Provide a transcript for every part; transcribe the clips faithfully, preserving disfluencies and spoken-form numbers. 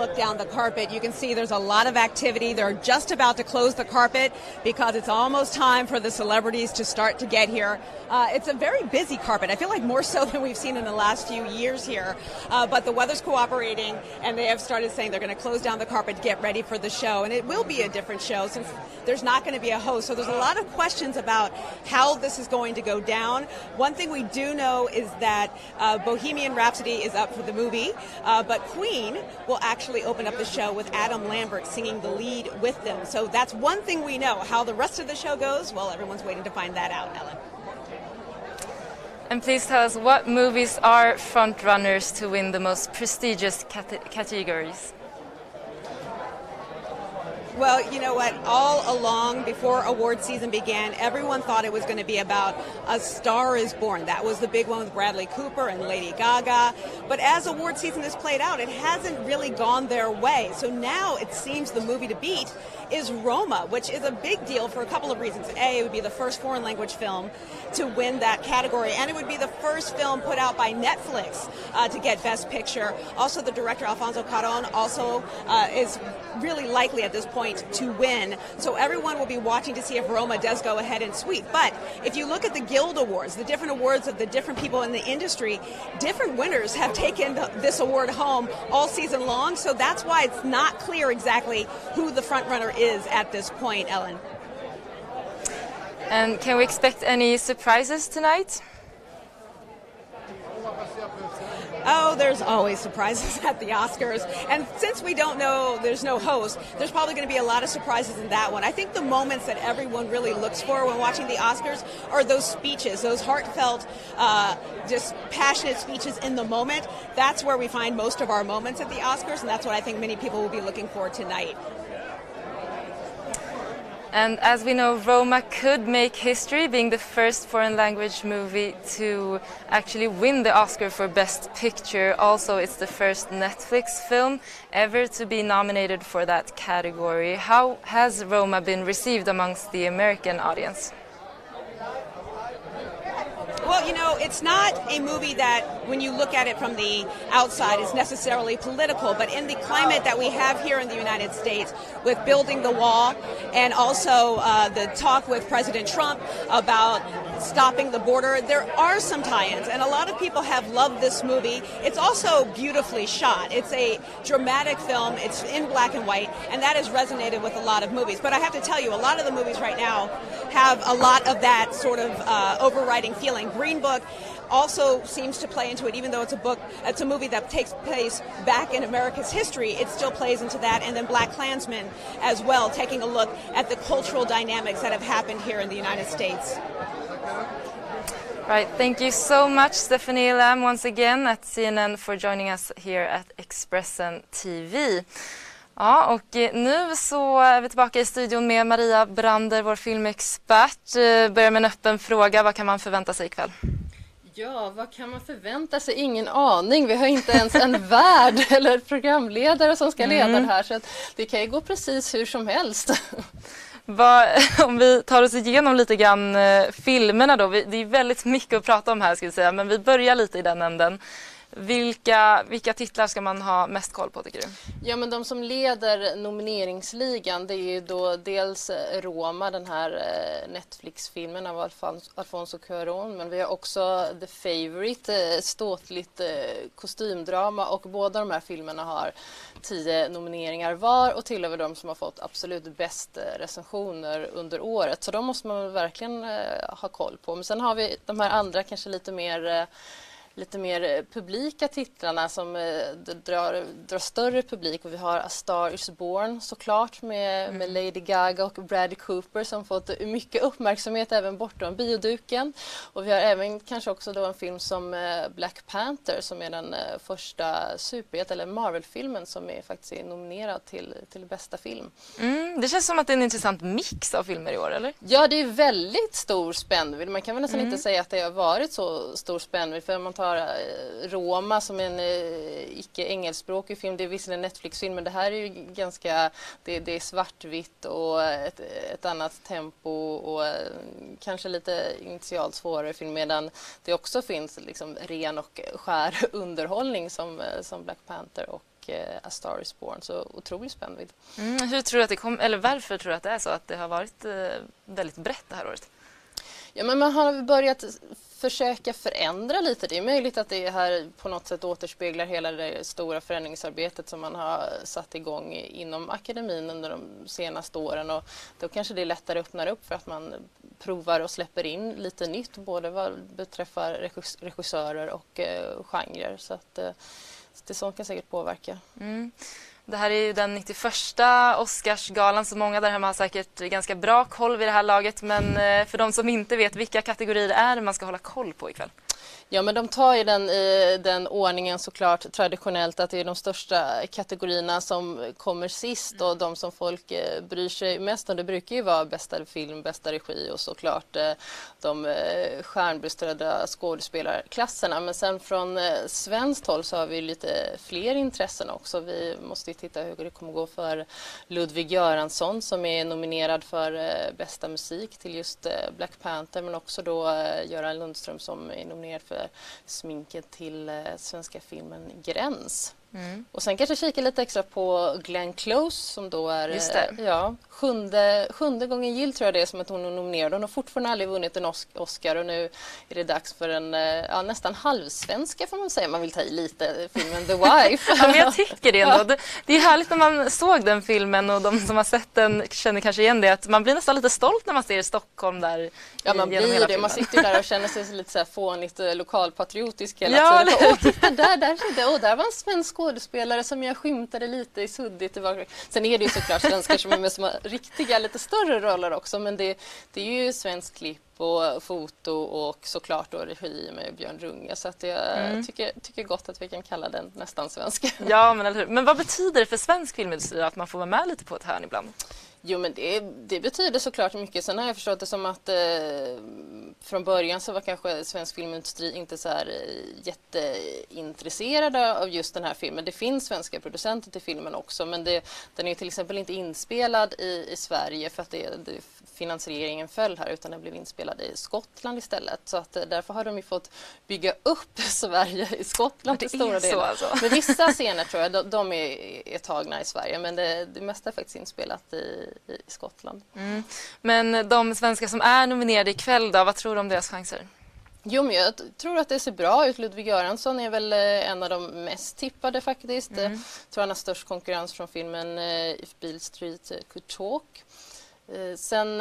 look down the carpet, you can see there's a lot of activity. They're just about to close the carpet because it's almost time for the celebrities to start to get here. Uh, it's a very busy carpet. I feel like more so than we've seen in the last few years here. Uh, but the weather's cooperating, and they have started saying they're going to close down the carpet to get ready for the show. And it will be a different show since there's not going to be a host. So there's a lot of questions about how this is going to go down. One thing we do know is that uh, Bohemian Rhapsody is up for the movie, uh, but Queen will actually open up the show with Adam Lambert singing the lead with them. So that's one thing we know. How the rest of the show goes, well, everyone's waiting to find that out, Ellen. And please tell us, what movies are front runners to win the most prestigious cat- categories? Well, you know what? All along, before award season began, everyone thought it was going to be about A Star is Born. That was the big one with Bradley Cooper and Lady Gaga. But as award season has played out, it hasn't really gone their way. So now it seems the movie to beat is Roma, which is a big deal for a couple of reasons. A, it would be the first foreign language film to win that category, and it would be the first film put out by Netflix uh, to get Best Picture. Also, the director, Alfonso Cuarón, also uh, is really likely at this point to win. So everyone will be watching to see if Roma does go ahead and sweep. But if you look at the Guild Awards, the different awards of the different people in the industry, different winners have taken this award home all season long. So that's why it's not clear exactly who the front runner is at this point, Ellen. And can we expect any surprises tonight? Oh, there's always surprises at the Oscars. And since we don't know, there's no host, there's probably going to be a lot of surprises in that one. I think the moments that everyone really looks for when watching the Oscars are those speeches, those heartfelt, uh, just passionate speeches in the moment. That's where we find most of our moments at the Oscars, and that's what I think many people will be looking for tonight. And as we know, Roma could make history, being the first foreign language movie to actually win the Oscar for Best Picture. Also, it's the first Netflix film ever to be nominated for that category. How has Roma been received amongst the American audience? Well, you know, it's not a movie that, when you look at it from the outside, is necessarily political, but in the climate that we have here in the United States with building the wall and also uh, the talk with President Trump about stopping the border, there are some tie-ins, and a lot of people have loved this movie. It's also beautifully shot. It's a dramatic film. It's in black and white, and that has resonated with a lot of movies. But I have to tell you, a lot of the movies right now have a lot of that sort of uh, overriding feeling. Green Book also seems to play into it, even though it's a book, it's a movie that takes place back in America's history, it still plays into that. And then Black Klansman as well, taking a look at the cultural dynamics that have happened here in the United States. Right, thank you so much, Stephanie Lam, once again at C N N for joining us here at Expressen T V. Ja, och nu så är vi tillbaka i studion med Maria Brander, vår filmexpert. Börjar med en öppen fråga, vad kan man förvänta sig ikväll? Ja, vad kan man förvänta sig? Ingen aning. Vi har inte ens en värd eller programledare som ska leda mm. det här, så att det kan ju gå precis hur som helst. Vad, om vi tar oss igenom lite grann eh, filmerna då, vi, det är väldigt mycket att prata om här ska vi säga, men vi börjar lite i den änden. Vilka, vilka titlar ska man ha mest koll på tycker du? Ja, men de som leder nomineringsligan, det är ju då dels Roma, den här Netflix-filmen av Alfons, Alfonso Cuarón, men vi har också The Favourite, ett ståtligt kostymdrama, och båda de här filmerna har tio nomineringar var och tillhör de som har fått absolut bäst recensioner under året. Så de måste man verkligen ha koll på. Men sen har vi de här andra kanske lite mer lite mer publika titlarna som eh, drar, drar större publik, och vi har A Star is Born såklart med, mm. med Lady Gaga och Bradley Cooper som fått mycket uppmärksamhet även bortom bioduken, och vi har även kanske också då en film som eh, Black Panther som är den eh, första superhjälte eller Marvel-filmen som är faktiskt är nominerad till, till bästa film. Mm, det känns som att det är en intressant mix av filmer i år, eller? Ja, det är väldigt stor spännvidd. Man kan väl nästan mm. inte säga att det har varit så stor spännvidd, för man tar Roma som en eh, icke-engelskspråkig film. Det är visserligen en Netflix-film, men det här är ju ganska, det, det är svartvitt och ett, ett annat tempo och eh, kanske lite initialt svårare film, medan det också finns liksom ren och skär underhållning som, som Black Panther och och eh, A Star Is Born. Så otroligt spännande. Mm, hur tror du att det kom, eller varför tror du att det är så att det har varit eh, väldigt brett det här året? Ja, men man har börjat försöka förändra lite. Det är möjligt att det här på något sätt återspeglar hela det stora förändringsarbetet som man har satt igång inom akademin under de senaste åren. Och då kanske det är lättare att öppna upp för att man provar och släpper in lite nytt, både vad beträffar regissörer och eh, genrer. Så att eh, det sånt kan säkert påverka. Mm. Det här är ju den nittioförsta Oscarsgalan, så många där hemma har säkert ganska bra koll vid det här laget. Men för de som inte vet, vilka kategorier det är man ska hålla koll på ikväll? Ja, men de tar ju den i den ordningen såklart traditionellt, att det är de största kategorierna som kommer sist och de som folk eh, bryr sig mest om. Det brukar ju vara bästa film, bästa regi och såklart eh, de eh, stjärnbeströdda skådespelarklasserna. Men sen från eh, svenskt håll så har vi lite fler intressen också. Vi måste ju titta hur det kommer gå för Ludvig Göransson som är nominerad för eh, bästa musik till just eh, Black Panther, men också då eh, Göran Lundström som är nominerad för sminket till eh, svenska filmen Gräns. Mm. Och sen kanske kika lite extra på Glenn Close som då är eh, ja, sjunde, sjunde gången gill tror jag det är som att hon är nominerad. Hon har fortfarande aldrig vunnit en Oscar och nu är det dags för en eh, ja, nästan halvsvenska får man säga. Man vill ta i lite filmen The Wife. Ja, men jag tycker det ändå. Det, det är härligt när man såg den filmen och de som har sett den känner kanske igen det. Att man blir nästan lite stolt när man ser Stockholm där. Ja, man blir det. Filmen. Man sitter där och känner sig lite så här fånigt lokalpatriotisk hela ja, tiden. Åh, titta där, där, där, där var en svensk skådespelare som jag skymtade lite i suddigt. Sen är det ju såklart svenskar som är med som har riktiga, lite större roller också. Men det, det är ju svensk klipp och foto och såklart då regi med Björn Runge. Så att jag mm. tycker, tycker gott att vi kan kalla den nästan svensk. Ja, men eller hur. Men vad betyder det för svensk filmindustri att man får vara med lite på ett hörn ibland? Jo, men det, det betyder såklart mycket. Sen har jag förstått det som att eh, från början så var kanske svensk filmindustri inte så här eh, jätteintresserade av just den här filmen. Det finns svenska producenter till filmen också, men det, den är till exempel inte inspelad i, i Sverige för att det, det, finansieringen föll här, utan den blev inspelad i Skottland istället. Så att, därför har de ju fått bygga upp Sverige i Skottland till stora delar. Alltså. Men vissa scener tror jag, de, de är, är tagna i Sverige, men det, det mesta är faktiskt inspelat i i Skottland. Mm. Men de svenskar som är nominerade ikväll då, vad tror du om deras chanser? Jo, men jag tror att det ser bra ut. Ludvig Göransson är väl en av de mest tippade faktiskt. Mm. Jag tror han har störst konkurrens från filmen If Beale Street Could Talk. Sen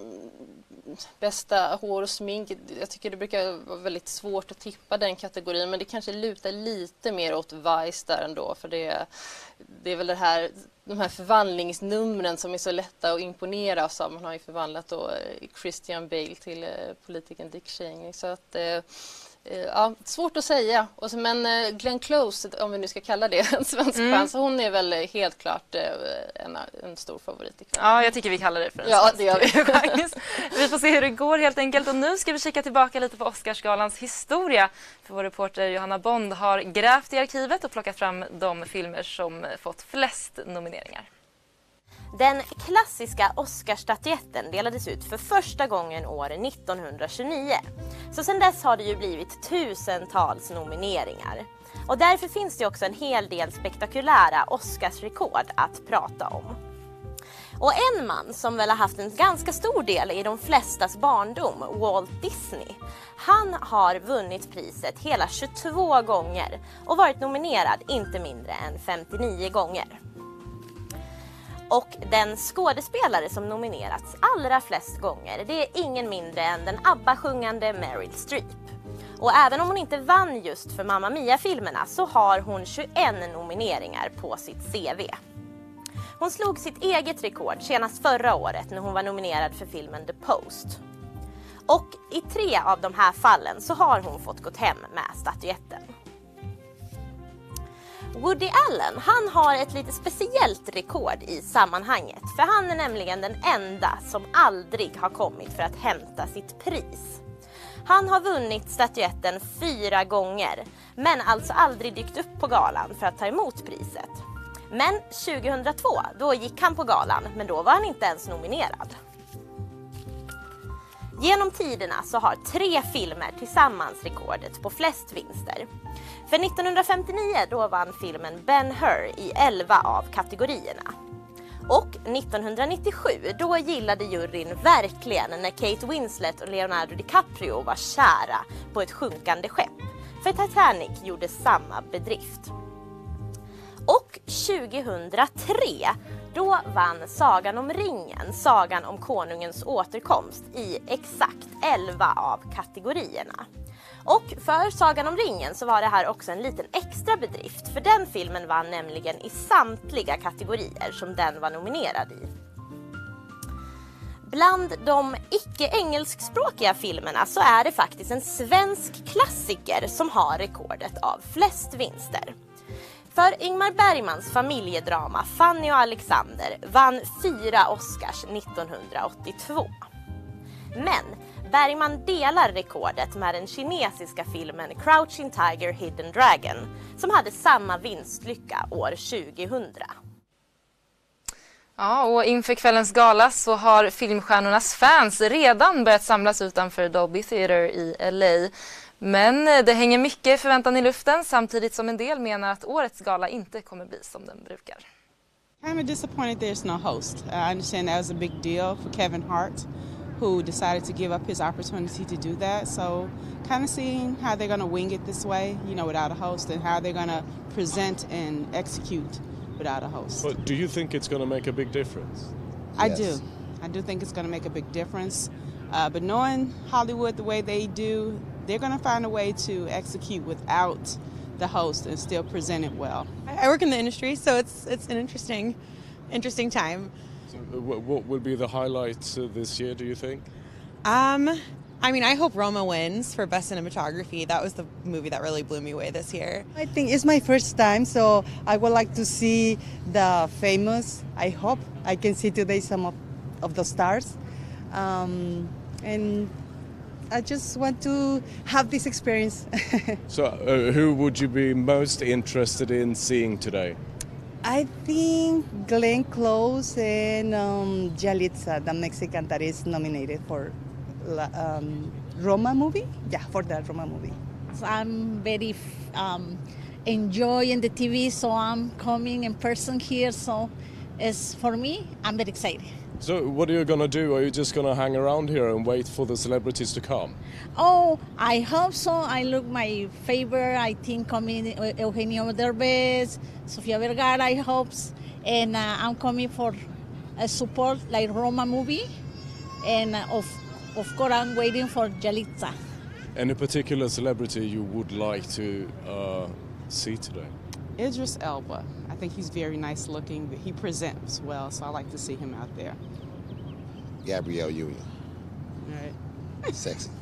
bästa hår och smink, jag tycker det brukar vara väldigt svårt att tippa den kategorin, men det kanske lutar lite mer åt Vice där ändå, för det, det är väl det här, de här förvandlingsnumren som är så lätta att imponera oss av. Man har ju förvandlat då Christian Bale till politikern Dick Cheney, så att ja, svårt att säga. Och så, men Glenn Close, om vi nu ska kalla det en svensk mm. fan, så hon är väl helt klart en, en stor favorit ikväll. Ja, jag tycker vi kallar det för en ja, svensk. Det gör vi. Vi får se hur det går helt enkelt. Och nu ska vi kika tillbaka lite på Oscarsgalans historia. För vår reporter Johanna Bond har grävt i arkivet och plockat fram de filmer som fått flest nomineringar. Den klassiska Oscarsstatyetten delades ut för första gången år nittonhundratjugonio. Så sedan dess har det ju blivit tusentals nomineringar. Och därför finns det också en hel del spektakulära Oscarsrekord att prata om. Och en man som väl har haft en ganska stor del i de flestas barndom, Walt Disney, han har vunnit priset hela tjugotvå gånger och varit nominerad inte mindre än femtionio gånger. Och den skådespelare som nominerats allra flest gånger, det är ingen mindre än den ABBA-sjungande Meryl Streep. Och även om hon inte vann just för Mamma Mia-filmerna så har hon tjugoen nomineringar på sitt C V. Hon slog sitt eget rekord senast förra året när hon var nominerad för filmen The Post. Och i tre av de här fallen så har hon fått gått hem med statyetten. Woody Allen, han har ett lite speciellt rekord i sammanhanget. För han är nämligen den enda som aldrig har kommit för att hämta sitt pris. Han har vunnit statyetten fyra gånger, men alltså aldrig dykt upp på galan för att ta emot priset. Men tjugohundratvå, då gick han på galan, men då var han inte ens nominerad. Genom tiderna så har tre filmer tillsammans rekordet på flest vinster. För nittonhundrafemtionio då vann filmen Ben-Hur i elva av kategorierna. Och nittonhundranittiosju då gillade juryn verkligen när Kate Winslet och Leonardo DiCaprio var kära på ett sjunkande skepp. För Titanic gjorde samma bedrift. Och tjugohundratre då vann Sagan om ringen, Sagan om konungens återkomst i exakt elva av kategorierna. Och för Sagan om ringen så var det här också en liten extra bedrift, för den filmen vann nämligen i samtliga kategorier som den var nominerad i. Bland de icke-engelskspråkiga filmerna så är det faktiskt en svensk klassiker som har rekordet av flest vinster. För Ingmar Bergmans familjedrama Fanny och Alexander vann fyra Oscars nittonhundraåttiotvå. Men Bergman delar rekordet med den kinesiska filmen Crouching Tiger, Hidden Dragon som hade samma vinstlycka år tjugohundra. Ja, och inför kvällens gala så har filmstjärnornas fans redan börjat samlas utanför Dolby Theatre i L A. Men det hänger mycket förväntan i luften samtidigt som en del menar att årets gala inte kommer bli som den brukar. I'm disappointed there's no host. I understand that was a big deal for Kevin Hart, who decided to give up his opportunity to do that. So kind of seeing how they're going to wing it this way, you know, without a host, and how they're going to present and execute without a host. But do you think it's going to make a big difference? I Yes. do. I do think it's going to make a big difference. Uh, but knowing Hollywood the way they do, they're going to find a way to execute without the host and still present it well. I work in the industry, so it's it's an interesting, interesting time. So, uh, wh- what will be the highlights uh, this year, do you think? Um, I mean, I hope Roma wins for best cinematography. That was the movie that really blew me away this year. I think it's my first time, so I would like to see the famous. I hope I can see today some of, of the stars. Um, and I just want to have this experience. So uh, who would you be most interested in seeing today? I think Glenn Close and um, Yalitza, the Mexican that is nominated for um, Roma movie. Yeah, for the Roma movie. I'm very um, enjoying the T V, so I'm coming in person here. So it's for me, I'm very excited. So what are you going to do? Are you just going to hang around here and wait for the celebrities to come? Oh, I hope so. I look my favorite. I think coming Eugenio Derbez, Sofia Vergara. I hope, and uh, I'm coming for a support like Roma movie, and uh, of of course I'm waiting for Yalitza. Any particular celebrity you would like to uh, see today? Idris Elba. I think he's very nice looking. He presents well, so I like to see him out there. Gabrielle Union. All right. Sexy.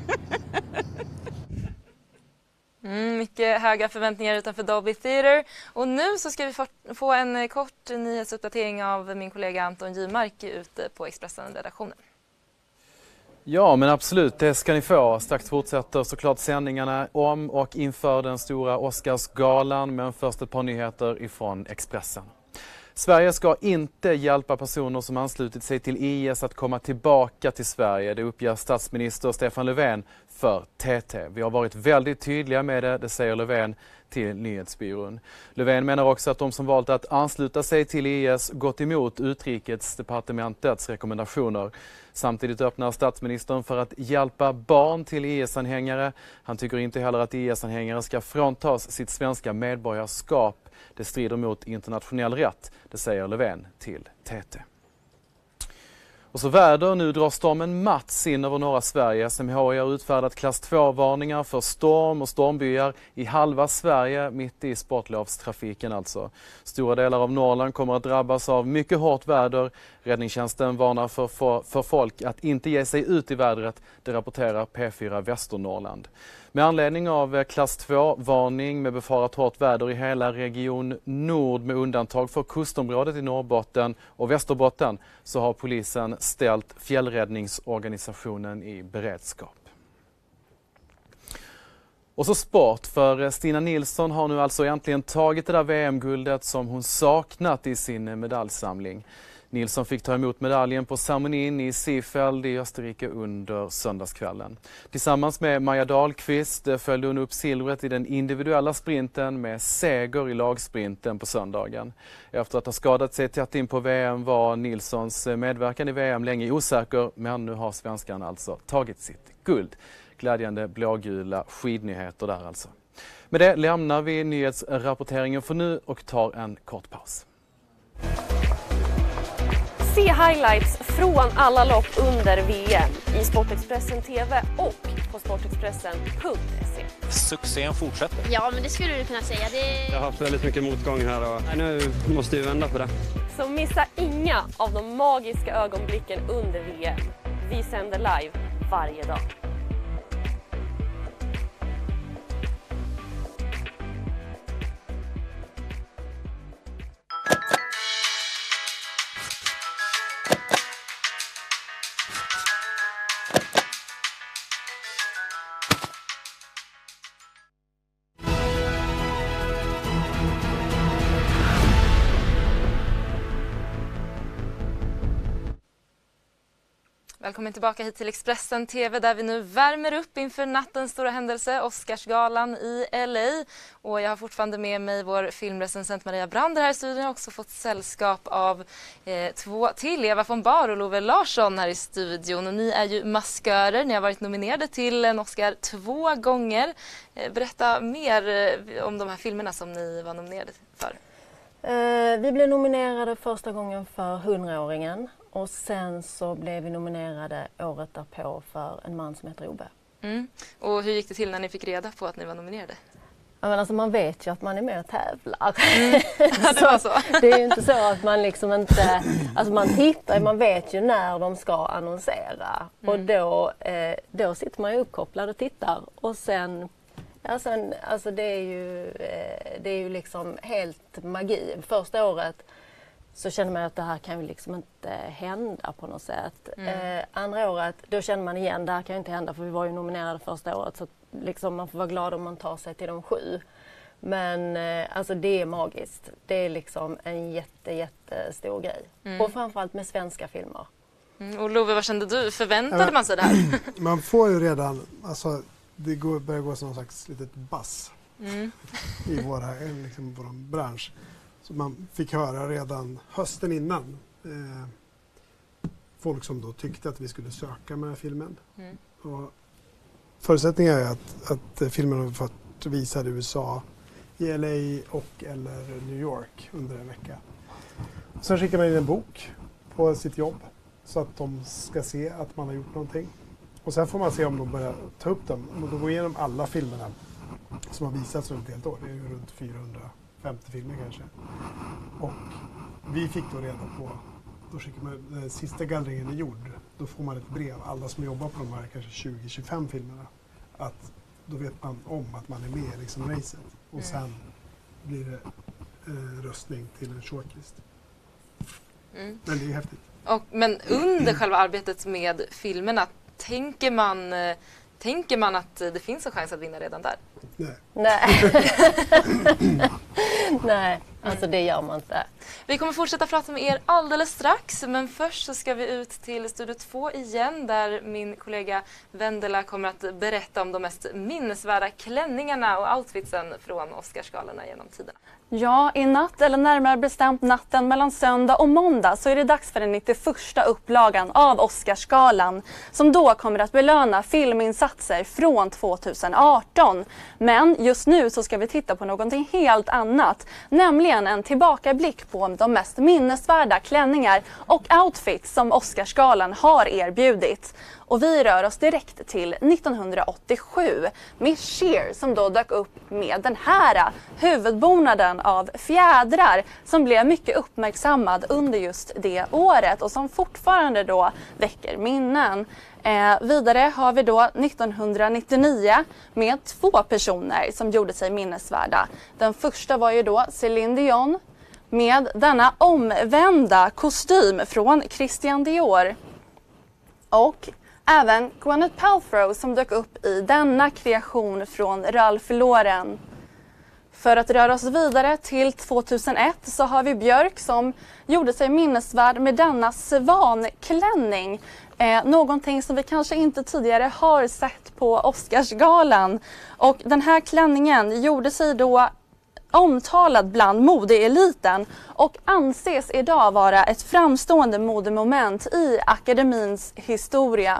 Mm, mycket höga förväntningar utanför Dolby Theatre. Och nu så ska vi få, få en kort nyhetsuppdatering av min kollega Anton Gymark ute på Expressen-redaktionen. Ja, men absolut, det ska ni få. Strax fortsätter såklart sändningarna om och inför den stora Oscarsgalan, men först ett par nyheter ifrån Expressen. Sverige ska inte hjälpa personer som anslutit sig till I S att komma tillbaka till Sverige. Det uppger statsminister Stefan Löfven för T T. Vi har varit väldigt tydliga med det, det säger Löfven till Nyhetsbyrån. Löfven menar också att de som valt att ansluta sig till I S gått emot Utrikesdepartementets rekommendationer. Samtidigt öppnar statsministern för att hjälpa barn till I S-anhängare. Han tycker inte heller att I S-anhängare ska fråntas sitt svenska medborgarskap. Det strider mot internationell rätt, det säger Löfven till T T. Och så väder, nu drar stormen Mats in över norra Sverige. S M H har utfärdat klass två-varningar för storm och stormbyar i halva Sverige, mitt i sportlovstrafiken alltså. Stora delar av Norrland kommer att drabbas av mycket hårt väder. Räddningstjänsten varnar för, för, för folk att inte ge sig ut i vädret, det rapporterar P fyra Västernorrland. Med anledning av klass två-varning med befarat hårt väder i hela region Nord med undantag för kustområdet i Norrbotten och Västerbotten så har polisen ställt fjällräddningsorganisationen i beredskap. Och så sport, för Stina Nilsson har nu alltså äntligen tagit det där V M-guldet som hon saknat i sin medaljsamling. Nilsson fick ta emot medaljen på ceremonin i Seefeld i Österrike under söndagskvällen. Tillsammans med Maja Dahlqvist följde hon upp silvret i den individuella sprinten med seger i lagsprinten på söndagen. Efter att ha skadat sig tätt in på V M var Nilssons medverkan i V M länge osäker, men nu har svenskan alltså tagit sitt guld. Glädjande blågula skidnyheter där alltså. Med det lämnar vi nyhetsrapporteringen för nu och tar en kort paus. Se highlights från alla lopp under V M i Sportexpressen T V och på sportexpressen punkt se. Succén fortsätter. Ja, men det skulle du kunna säga. Det... Jag har haft väldigt mycket motgång här och nu måste vi vända på det. Så missa inga av de magiska ögonblicken under V M. Vi sänder live varje dag. Välkommen tillbaka hit till Expressen T V där vi nu värmer upp inför nattens stora händelse, Oscarsgalan i L A. Och jag har fortfarande med mig vår filmrecensent Maria Brander här i studion. Jag har också fått sällskap av eh, två till, Eva von Bar och Love Larsson här i studion. Och ni är ju maskörer, ni har varit nominerade till en Oscar två gånger. Eh, berätta mer eh, om de här filmerna som ni var nominerade för. Eh, vi blev nominerade första gången för hundraåringen. Och sen så blev vi nominerade året därpå för En man som heter Ove. Mm. Och hur gick det till när ni fick reda på att ni var nominerade? Ja, men alltså man vet ju att man är med och tävlar. Mm. det, var så. Det är ju inte så att man liksom inte... Alltså man tittar, man vet ju när de ska annonsera. Mm. Och då, eh, då sitter man ju uppkopplad och tittar. Och sen... Ja, sen alltså det är ju, eh, det är ju liksom helt magi. Första året så känner man att det här kan ju liksom inte hända på något sätt. Mm. Eh, andra året, då känner man igen, det här kan ju inte hända för vi var ju nominerade första året. Så liksom man får vara glad om man tar sig till de sju. Men eh, alltså det är magiskt. Det är liksom en jätte, jättestor grej. Mm. Och framförallt med svenska filmer. Mm. Och Love, vad kände du? Förväntade äh, man sig det här? Man får ju redan, alltså det går, börjar gå som någon slags litet bass mm. i våra, liksom, vår bransch. Så man fick höra redan hösten innan eh, folk som då tyckte att vi skulle söka med filmen. Mm. Och förutsättningen är att, att filmen har fått visa i U S A, i L A och eller New York under en vecka. Sen skickar man in en bok på sitt jobb så att de ska se att man har gjort någonting. Och sen får man se om de börjar ta upp dem. Om de går igenom alla filmerna som har visats runt ett helt år. Det är ju runt fyrahundrafemtio filmer kanske. Och vi fick då reda på, då skickar man, den sista gallringen är gjord. Då får man ett brev, alla som jobbar på de här kanske tjugo till tjugofem filmerna. Att då vet man om att man är med i liksom racet. Och sen blir det eh, röstning till en shortlist. Mm. Men det är häftigt. Och, men under själva arbetet med filmerna, tänker man, tänker man att det finns en chans att vinna redan där? Nej. Nej. Nej, alltså det gör man inte. Vi kommer fortsätta prata med er alldeles strax, men först så ska vi ut till Studio två igen där min kollega Vendela kommer att berätta om de mest minnesvärda klänningarna och outfitsen från Oscarsgalorna genom tiden. Ja, i natt, eller närmare bestämt natten mellan söndag och måndag, så är det dags för den nittioförsta upplagan av Oscarsgalan som då kommer att belöna filminsatser från tjugoarton. Men just nu så ska vi titta på någonting helt annat, nämligen en tillbakablick på de mest minnesvärda klänningar och outfits som Oscarsgalan har erbjudit. Och vi rör oss direkt till nittonhundraåttiosju med Cher som då dök upp med den här huvudbonaden av fjädrar som blev mycket uppmärksammad under just det året och som fortfarande då väcker minnen. Eh, vidare har vi då nittonhundranittionio med två personer som gjorde sig minnesvärda. Den första var ju då Céline Dion med denna omvända kostym från Christian Dior. Och även Gwyneth Paltrow som dök upp i denna kreation från Ralph Lauren. För att röra oss vidare till tvåtusenett så har vi Björk som gjorde sig minnesvärd med denna svanklänning. Eh, någonting som vi kanske inte tidigare har sett på Oscarsgalan. Och den här klänningen gjorde sig då omtalad bland modeeliten och anses idag vara ett framstående modemoment i akademins historia.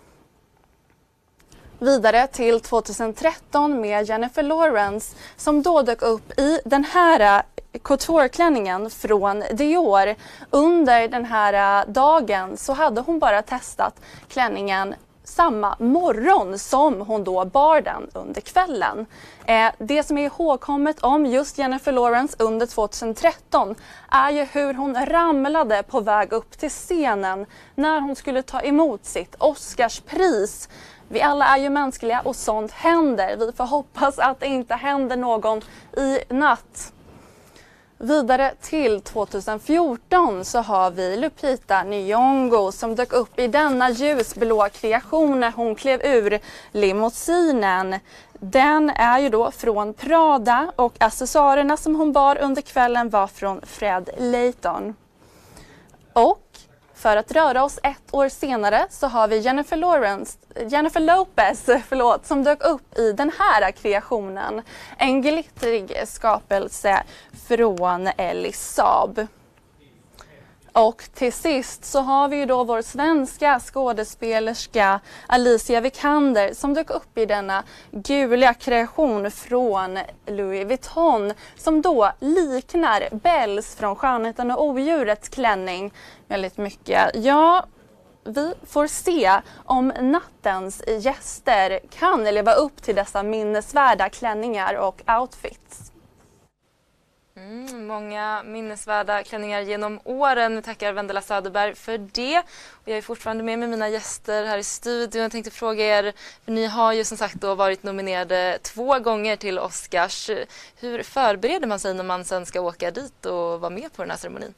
Vidare till tjugohundratretton med Jennifer Lawrence som då dök upp i den här couture-klänningen från Dior. Under den här dagen så hade hon bara testat klänningen samma morgon som hon då bar den under kvällen. Eh, det som är ihågkommet om just Jennifer Lawrence under tjugohundratretton är ju hur hon ramlade på väg upp till scenen när hon skulle ta emot sitt Oscarspris. Vi alla är ju mänskliga och sånt händer. Vi får hoppas att det inte händer någon i natt. Vidare till tjugohundrafjorton så har vi Lupita Nyong'o som dök upp i denna ljusblå kreation när hon klev ur limousinen. Den är ju då från Prada och accessoarerna som hon bar under kvällen var från Fred Layton. Och för att röra oss ett år senare så har vi Jennifer Lawrence, Jennifer Lopez förlåt, som dök upp i den här kreationen. En glittrig skapelse från Ellie Saab. Och till sist så har vi ju då vår svenska skådespelerska Alicia Vikander som dök upp i denna gula kreation från Louis Vuitton som då liknar Bells från Skönheten och odjurets klänning väldigt mycket. Ja, vi får se om nattens gäster kan leva upp till dessa minnesvärda klänningar och outfits. Mm, många minnesvärda klänningar genom åren. Jag tackar Vendela Söderberg för det. Och jag är fortfarande med med mina gäster här i studion. Jag tänkte fråga er, för ni har ju som sagt då varit nominerade två gånger till Oscars. Hur förbereder man sig när man sen ska åka dit och vara med på den här ceremonin?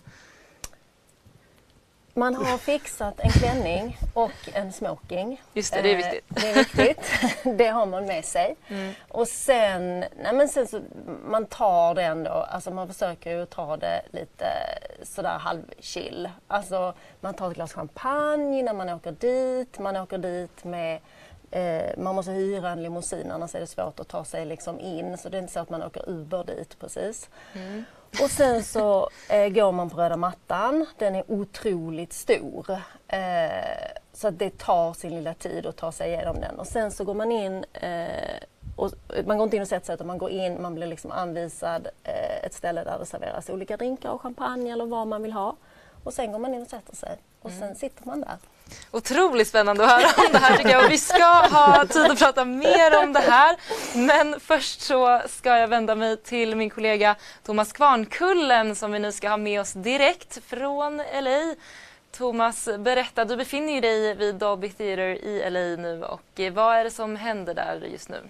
Man har fixat en klänning och en smoking. Just det, det är viktigt. Eh, det är viktigt. Det har man med sig. Mm. Och sen, nej men sen så, man tar det ändå, alltså man försöker ju ta det lite sådär halvchill. Alltså man tar ett glas champagne när man åker dit. Man åker dit med, eh, man måste hyra en limousin annars är det svårt att ta sig liksom in. Så det är inte så att man åker Uber dit precis. Mm. Och sen så eh, går man på röda mattan. Den är otroligt stor. Eh, så att det tar sin lilla tid att ta sig igenom den. Och sen så går man in, eh, och man går inte in och sätter sig utan man går in, man blir liksom anvisad eh, ett ställe där det serveras olika drinkar och champagne eller vad man vill ha. Och sen går man in och sätter sig. Och sen mm. sitter man där. Otroligt spännande att höra om det här tycker jag. Och vi ska ha tid att prata mer om det här. Men först så ska jag vända mig till min kollega Thomas Kvarnkullen som vi nu ska ha med oss direkt från L A. Thomas, berätta, du befinner dig vid Dolby Theatre i L A nu och vad är det som händer där just nu?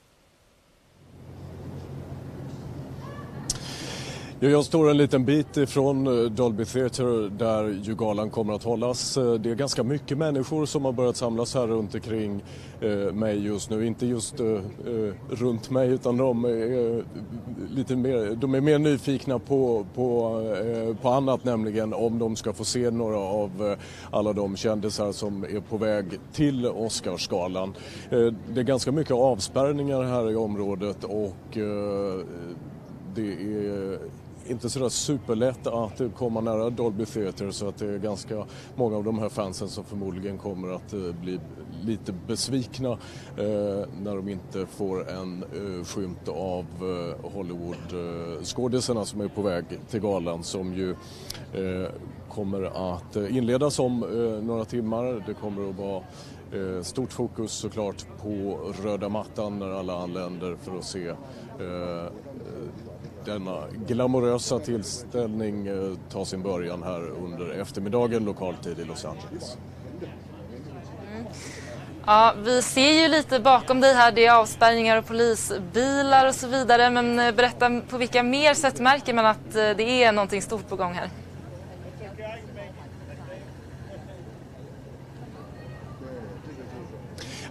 Jag står en liten bit ifrån Dolby Theatre där ju galan kommer att hållas. Det är ganska mycket människor som har börjat samlas här runt omkring mig just nu. Inte just runt mig utan de är lite mer, de är mer nyfikna på, på, på annat, nämligen om de ska få se några av alla de kändisar som är på väg till Oscarsgalan. Det är ganska mycket avspärrningar här i området och det är inte sådär superlätt att komma nära Dolby Theatre så att det är ganska många av de här fansen som förmodligen kommer att bli lite besvikna eh, när de inte får en eh, skymt av eh, Hollywood-skådisarna som är på väg till galan som ju eh, kommer att inledas om eh, några timmar. Det kommer att vara eh, stort fokus såklart på röda mattan när alla anländer för att se eh, denna glamorösa tillställning eh, tar sin början här under eftermiddagen lokal tid i Los Angeles. Mm. Ja, vi ser ju lite bakom dig här, det är avspärrningar och polisbilar och så vidare, men berätta på vilka mer sätt märker man att det är någonting stort på gång här?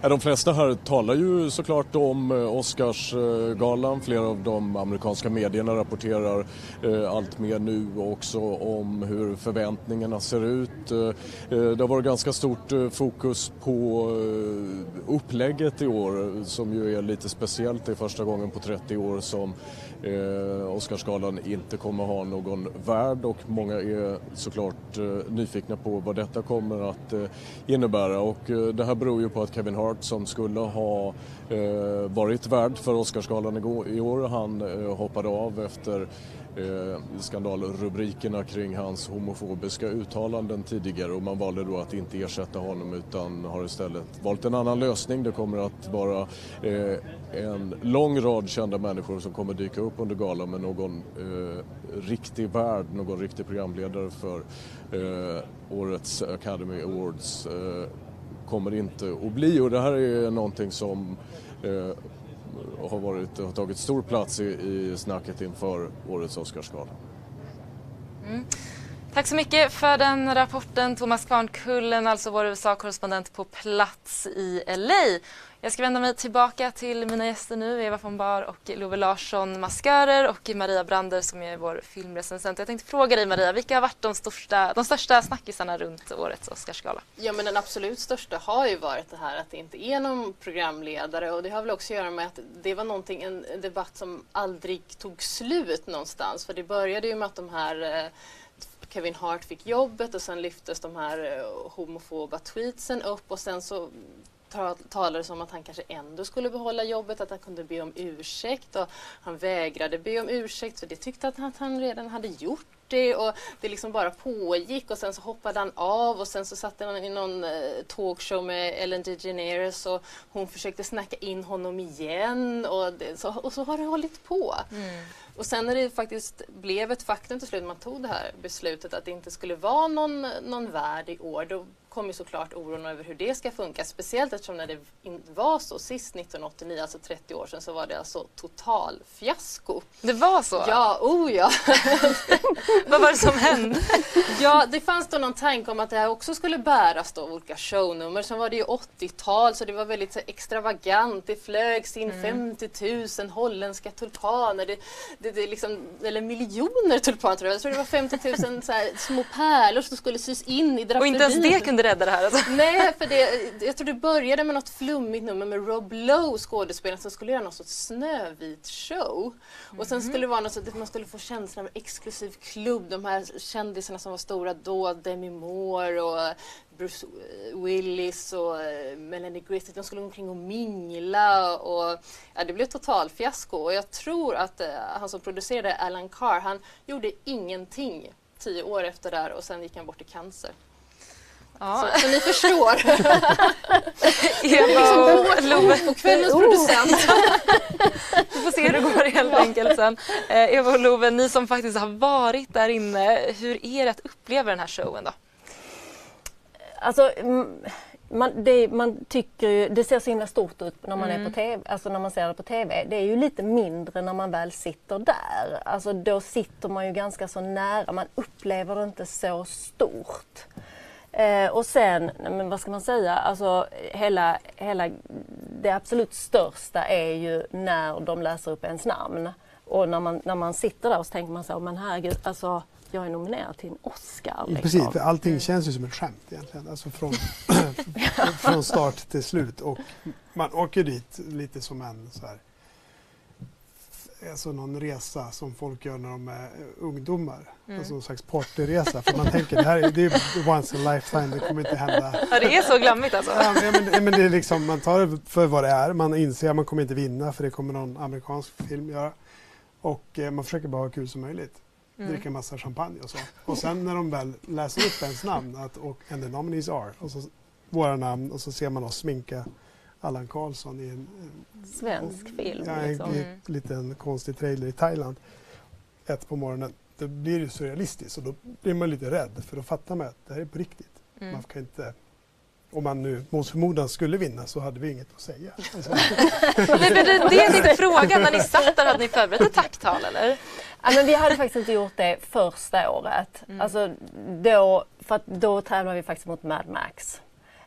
De flesta här talar ju såklart om Oscarsgalan. Flera av de amerikanska medierna rapporterar allt mer nu också om hur förväntningarna ser ut. Det har varit ganska stort fokus på upplägget i år som ju är lite speciellt. Det är första gången på trettio år som Oscarsgalan inte kommer ha någon värd och många är såklart nyfikna på vad detta kommer att innebära. Och det här beror ju på att Kevin Hart som skulle ha varit värd för Oscarsgalan i år, han hoppade av efter skandalrubrikerna kring hans homofobiska uttalanden tidigare och man valde då att inte ersätta honom utan har istället valt en annan lösning. Det kommer att vara en lång rad kända människor som kommer dyka upp under galan med någon riktig värd, någon riktig programledare för årets Academy Awards kommer inte att bli, och det här är någonting som har, varit, har tagit stor plats i, i snacket inför årets Oscarsgala. Mm. Tack så mycket för den rapporten, Thomas Kvarnkullen, alltså vår U S A-korrespondent på plats i L A. Jag ska vända mig tillbaka till mina gäster nu, Eva von Bar och Love Larsson, maskörer, och Maria Brander som är vår filmrecensent. Jag tänkte fråga dig, Maria, vilka har varit de största, de största snackisarna runt årets Oscarsgala? Ja, men den absolut största har ju varit det här att det inte är någon programledare, och det har väl också att göra med att det var någonting, en debatt som aldrig tog slut någonstans. För det började ju med att de här Kevin Hart fick jobbet och sen lyftes de här homofoba tweetsen upp och sen så talades om att han kanske ändå skulle behålla jobbet, att han kunde be om ursäkt, och han vägrade be om ursäkt för det tyckte att han redan hade gjort det, och det liksom bara pågick, och sen så hoppade han av och sen så satt han i någon talkshow med Ellen DeGeneres och hon försökte snacka in honom igen, och, det, så, och så har det hållit på. Mm. Och sen när det faktiskt blev ett faktum till slut, man tog det här beslutet att det inte skulle vara någon, någon värd i år, då kom ju såklart oron över hur det ska funka. Speciellt eftersom när det var så sist nittonhundraåttionio, alltså trettio år sedan, så var det alltså total fiasko. Det var så? Ja, oh ja. Vad var det som hände? Ja, det fanns då någon tanke om att det här också skulle bäras då av olika shownummer. Sen var det ju åttiotal, så det var väldigt så extravagant. Det flögs in mm. femtio tusen holländska tulpaner. Det, det, det liksom, eller miljoner tulpaner tror jag. Jag tror det var femtio tusen så här, små pärlor som skulle sys in i draperin. Och inte ens det kunde rädda det här alltså. Nej, för det, jag tror det började med något flummigt nummer med Rob Lowe, skådespelaren, som skulle göra någon sorts snövit show. Mm-hmm. Och sen skulle det vara något så att man skulle få känslan av en exklusiv klubb. De här kändisarna som var stora då, Demi Moore och Bruce Willis och Melanie Griffith, de skulle gå omkring och mingla, och ja, det blev total fiasko. Och jag tror att uh, han som producerade, Alan Carr, han gjorde ingenting tio år efter det här och sen gick han bort i cancer. Ja. Så, så ni förstår. Eva och Love och kvällens producent. Vi får se hur det går helt enkelt sen. Eh, Eva och Love, ni som faktiskt har varit där inne, hur är det att uppleva den här showen då? Alltså, man, det, man tycker ju, det ser så himla stort ut när man mm. är på tv, alltså när man ser det på tv. Det är ju lite mindre när man väl sitter där. Alltså då sitter man ju ganska så nära, man upplever det inte så stort. Eh, och sen, men vad ska man säga, alltså hela, hela, det absolut största är ju när de läser upp ens namn. Och när man, när man sitter där och så tänker man så, men herregud, alltså jag är nominerad till en Oscar. Liksom. Precis, för allting känns ju som ett skämt egentligen, alltså från, från start till slut. Och man åker dit lite som en så här, alltså någon resa som folk gör när de är ungdomar. Mm. Alltså någon slags partyresa. För man tänker, det här är, det är once a lifetime, det kommer inte hända. Ja, det är så glammigt alltså. Ja, men, men det är liksom, man tar det för vad det är. Man inser att man kommer inte vinna för det kommer någon amerikansk film göra. Och eh, man försöker bara ha kul som möjligt. Mm. Dricka massa champagne och så. Och sen när de väl läser upp ens namn att, och and the nominees are, och så våra namn, och så ser man oss sminka Allan Karlsson i en, en svensk och, film. Ja, liksom. en mm. liten konstig trailer i Thailand. Ett på morgonen. Det blir ju surrealistiskt och då blir man lite rädd, för då fattar man att det här är på riktigt. Mm. Man kan inte, om man nu mot förmodan skulle vinna så hade vi inget att säga. Alltså. Nej, men det, det är inte frågan. När ni satt där, hade ni förberett ett tacktal eller? Ja, men vi hade faktiskt inte gjort det första året. Mm. Alltså, då, för att då tävlade vi faktiskt mot Mad Max.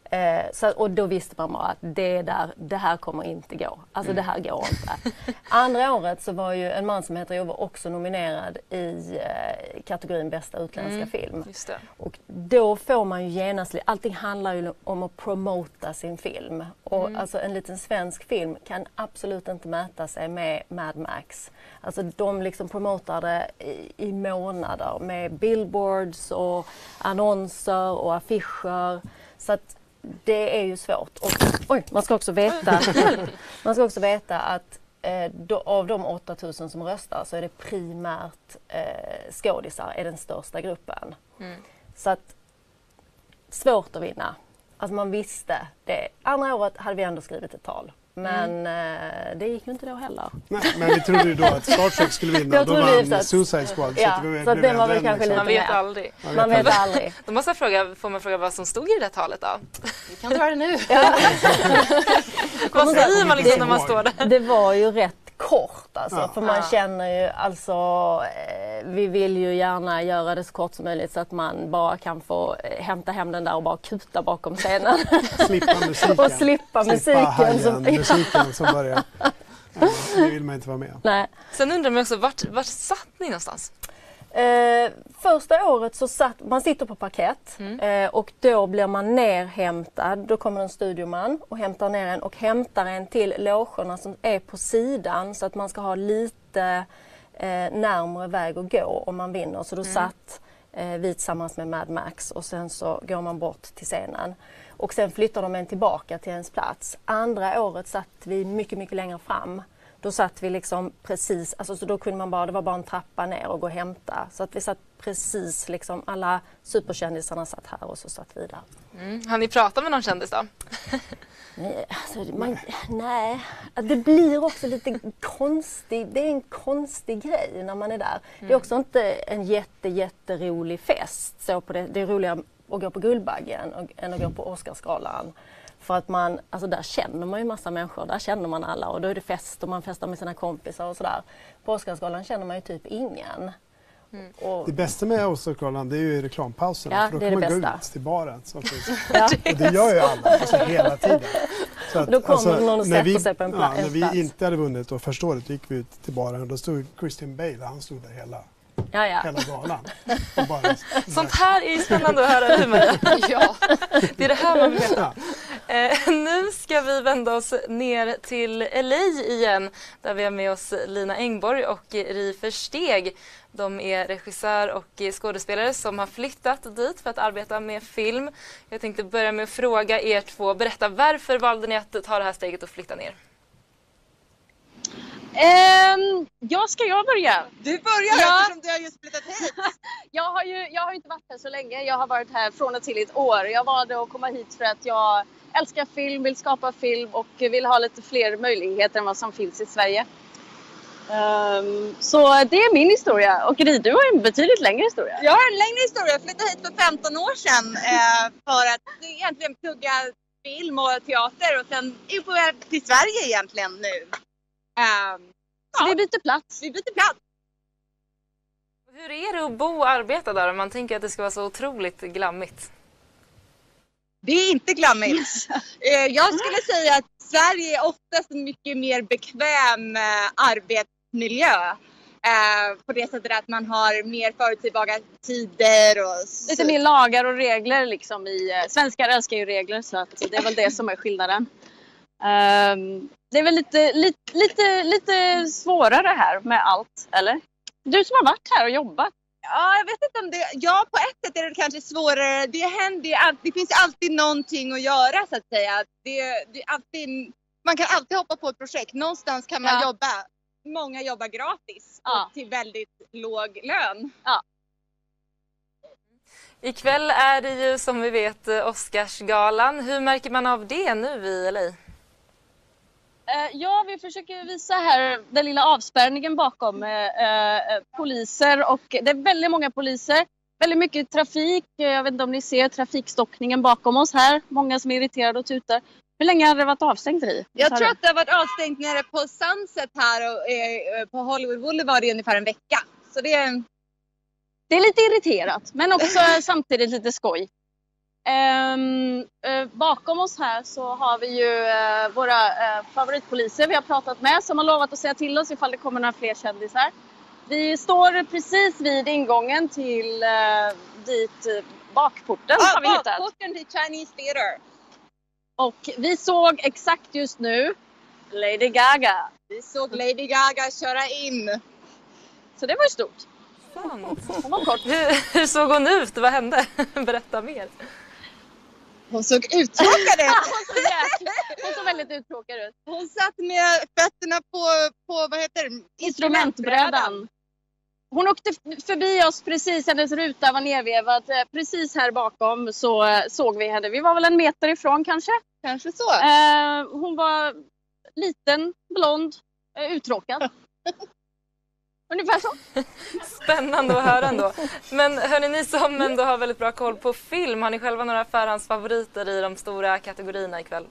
Eh, så, och då visste man bara att det, där, det här kommer inte gå. Alltså mm. det här går inte. Andra året så var ju En man som heter Ove också nominerad i eh, kategorin bästa utländska mm. film. Just det. Och då får man ju genast, allting handlar ju om att promota sin film. Och Mm. alltså en liten svensk film kan absolut inte mäta sig med Mad Max. Alltså de liksom promotar det i, i månader med billboards och annonser och affischer. Så att det är ju svårt. Och, oj, man ska också veta, man ska också veta att eh, då, av de åtta tusen som röstar så är det primärt eh, skådisar är den största gruppen. Mm. Så att svårt att vinna. Alltså man visste det. Andra året hade vi ändå skrivit ett tal. Men mm. eh, det gick ju inte då heller. Nej, men vi trodde ju då att Star Trek skulle vinna. Då vann att... Suicide Squad. Ja, så, så det var väl kanske lite Man vet aldrig. Man, man vet aldrig. Då måste jag fråga, får man fråga vad som stod i det där talet då? Vi kan dra det nu. Vad säger man liksom när man står där? Det var ju rätt kort alltså, Ja. för man Ja. känner ju alltså, eh, vi vill ju gärna göra det så kort som möjligt så att man bara kan få eh, hämta hem den där och bara kuta bakom scenen. Slippa musiken. och slippa musiken. Slippa som, musiken som börjar. Ja, det vill man inte vara med om. Nej. Sen undrar man också, vart, vart satt ni någonstans? Eh, första året så satt man sitter på parkett Mm. eh, och då blir man nerhämtad. Då kommer en studioman och hämtar ner en och hämtar en till logerna som är på sidan så att man ska ha lite eh, närmare väg att gå om man vinner. Så då Mm. satt eh, vi tillsammans med Mad Max och sen så går man bort till scenen. Och sen flyttar de en tillbaka till ens plats. Andra året satt vi mycket, mycket längre fram. Då satt vi liksom precis, alltså så då kunde man bara, det var bara en trappa ner och gå och hämta. Så att vi satt precis liksom, alla superkändisarna satt här och så satt vi där. Mm. Har ni pratat med någon kändis då? Nej, alltså, man, nej, det blir också lite konstig, det är en konstig grej när man är där. Mm. Det är också inte en jätte, jätterolig fest. Så på det, det är roligare att gå på Guldbaggen och, än att gå på Oscarsgalan. För att man, alltså där känner man ju massa människor, där känner man alla och då är det fest och man festar med sina kompisar och sådär. På Oscarsgalan känner man ju typ ingen. Mm. Och, Det bästa med Oscarsgalan det är ju reklampauserna. Ja, för då det är kan det man gå bästa. ut till baren. Som finns. Ja. Och det gör ju alla, alltså hela tiden. Så att, Då kommer någon och när sätter vi, sig på en pla- ja, en När vi plats. inte hade vunnit då första året gick vi ut till baren och då stod Christian Bale, han stod där hela, ja, ja. hela galan. Och bara, Sånt här är ju spännande att höra du Maria. Ja, det är det här man vill veta. Ja. Eh, nu ska vi vända oss ner till L A igen där vi har med oss Lina Engborg och Rifer Steg. De är regissör och skådespelare som har flyttat dit för att arbeta med film. Jag tänkte börja med att fråga er två, berätta varför valde ni att ta det här steget och flytta ner? Um, ja, ska jag börja? Du börjar ja. eftersom du har just flyttat hit. jag, har ju, jag har inte varit här så länge. Jag har varit här från och till ett år. Jag valde att komma hit för att jag älskar film, vill skapa film och vill ha lite fler möjligheter än vad som finns i Sverige. Um, så det är min historia. Och Ri, du har en betydligt längre historia. Jag har en längre historia. Jag flyttade hit för femton år sedan eh, för att egentligen plugga film och teater och sen är jag på väg till Sverige egentligen nu. Um, så ja. vi byter plats. Vi byter plats. Hur är det att bo och arbeta där om man tänker att det ska vara så otroligt glammigt? Det är inte glammigt. Jag skulle säga att Sverige är oftast en mycket mer bekväm arbetsmiljö. På det sättet att man har mer förutsägbara tider. Och lite mer lagar och regler liksom. I, svenskar älskar ju regler så att det är väl det som är skillnaden. Det är väl lite, lite, lite, lite svårare här med allt, eller? Du som har varit här och jobbat. Ja, jag vet inte om det... Ja, på ett sätt är det kanske svårare. Det händer ju alltid, det finns alltid någonting att göra så att säga. Det, det är alltid, man kan alltid hoppa på ett projekt. Någonstans kan man ja. jobba. Många jobbar gratis ja. och till väldigt låg lön. Ja. Ikväll är det ju som vi vet Oscarsgalan. Hur märker man av det nu i L A? Ja, vi försöker visa här den lilla avspärrningen bakom eh, eh, poliser och det är väldigt många poliser, väldigt mycket trafik. Jag vet inte om ni ser trafikstockningen bakom oss här, många som är irriterade och tutar. Hur länge har det varit avstängt i? Jag tror att det har varit avstängt nere på Sunset här och eh, på Hollywood Boulevard i ungefär en vecka. Så det är... det är lite irriterat men också samtidigt lite skoj. Ehm, eh, bakom oss här så har vi ju eh, våra eh, favoritpoliser vi har pratat med som har lovat att säga till oss ifall det kommer några fler kändisar. Vi står precis vid ingången till eh, dit eh, bakporten Ja, har vi hittat. bakporten till Chinese Theater. Och vi såg exakt just nu Lady Gaga. Vi såg Lady Gaga köra in. Så det var ju stort. Sant. Hon var kort. Hur, hur såg hon ut? Vad hände? Berätta mer. Hon såg uttråkad ut. hon, såg jäkla- hon såg väldigt uttråkad ut. Hon satt med fötterna på, på vad heter det? Instrumentbrädan. Hon åkte förbi oss precis, hennes ruta var nervevad. Precis här bakom så såg vi henne. Vi var väl en meter ifrån kanske. Kanske så. Eh, hon var liten, blond, eh, uttråkad. Ungefär så. Spännande att höra ändå. Men hörni, ni som ändå har väldigt bra koll på film, har ni själva några förhandsfavoriter i de stora kategorierna ikväll?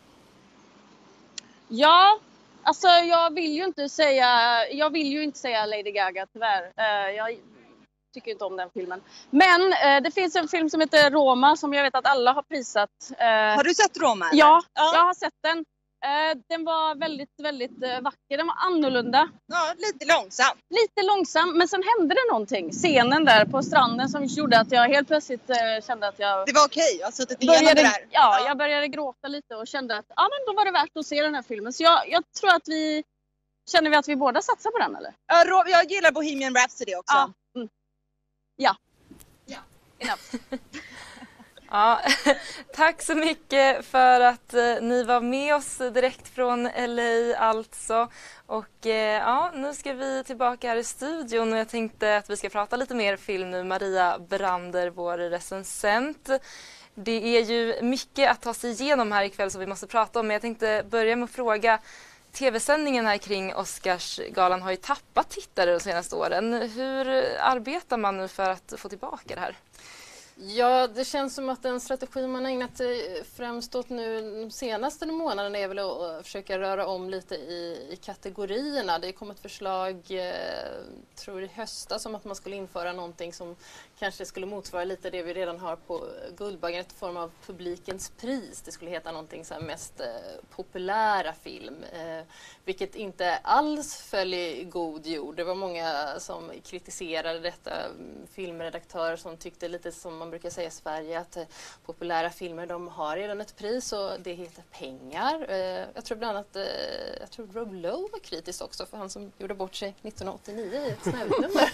Ja, alltså jag vill ju inte säga, jag vill ju inte säga Lady Gaga tyvärr. Uh, jag tycker inte om den filmen. Men uh, det finns en film som heter Roma som jag vet att alla har prisat. Uh, Har du sett Roma? Eller? Ja, ja, jag har sett den. Uh, den var väldigt, väldigt uh, vacker. Den var annorlunda. Ja, lite långsam. Lite långsam, men sen hände det någonting. Scenen där på stranden som gjorde att jag helt plötsligt uh, kände att jag... Det var okej, jag har suttit igenom började, det där. Ja, jag började gråta lite och kände att ja, men då var det värt att se den här filmen. Så jag, jag tror att vi... Känner vi att vi båda satsar på den eller? Ja, jag gillar Bohemian Rhapsody också. Ja. Mm. Ja. Ja. Enough. Ja, tack så mycket för att eh, ni var med oss direkt från L A alltså. Och eh, ja, nu ska vi tillbaka här i studion och jag tänkte att vi ska prata lite mer film nu. Maria Brander, vår recensent. Det är ju mycket att ta sig igenom här ikväll som vi måste prata om, men jag tänkte börja med att fråga. Tv-sändningen här kring Oscarsgalan har ju tappat tittare de senaste åren. Hur arbetar man nu för att få tillbaka det här? Ja, det känns som att den strategi man har ägnat främst åt nu de senaste månaderna är väl att försöka röra om lite i, i kategorierna. Det kom ett förslag, eh, tror i höstas, som att man skulle införa någonting som kanske skulle motsvara lite det vi redan har på Guldbaggen, ett form av publikens pris. Det skulle heta någonting så här mest eh, populära film, eh, vilket inte alls föll i god jord. Det var många som kritiserade detta, filmredaktörer som tyckte lite som man brukar säga i Sverige att eh, populära filmer, de har redan ett pris och det heter pengar. Eh, jag tror bland annat, eh, jag tror Rob Lowe var kritisk också, för han som gjorde bort sig nittonhundraåttionio i ett snällnummer.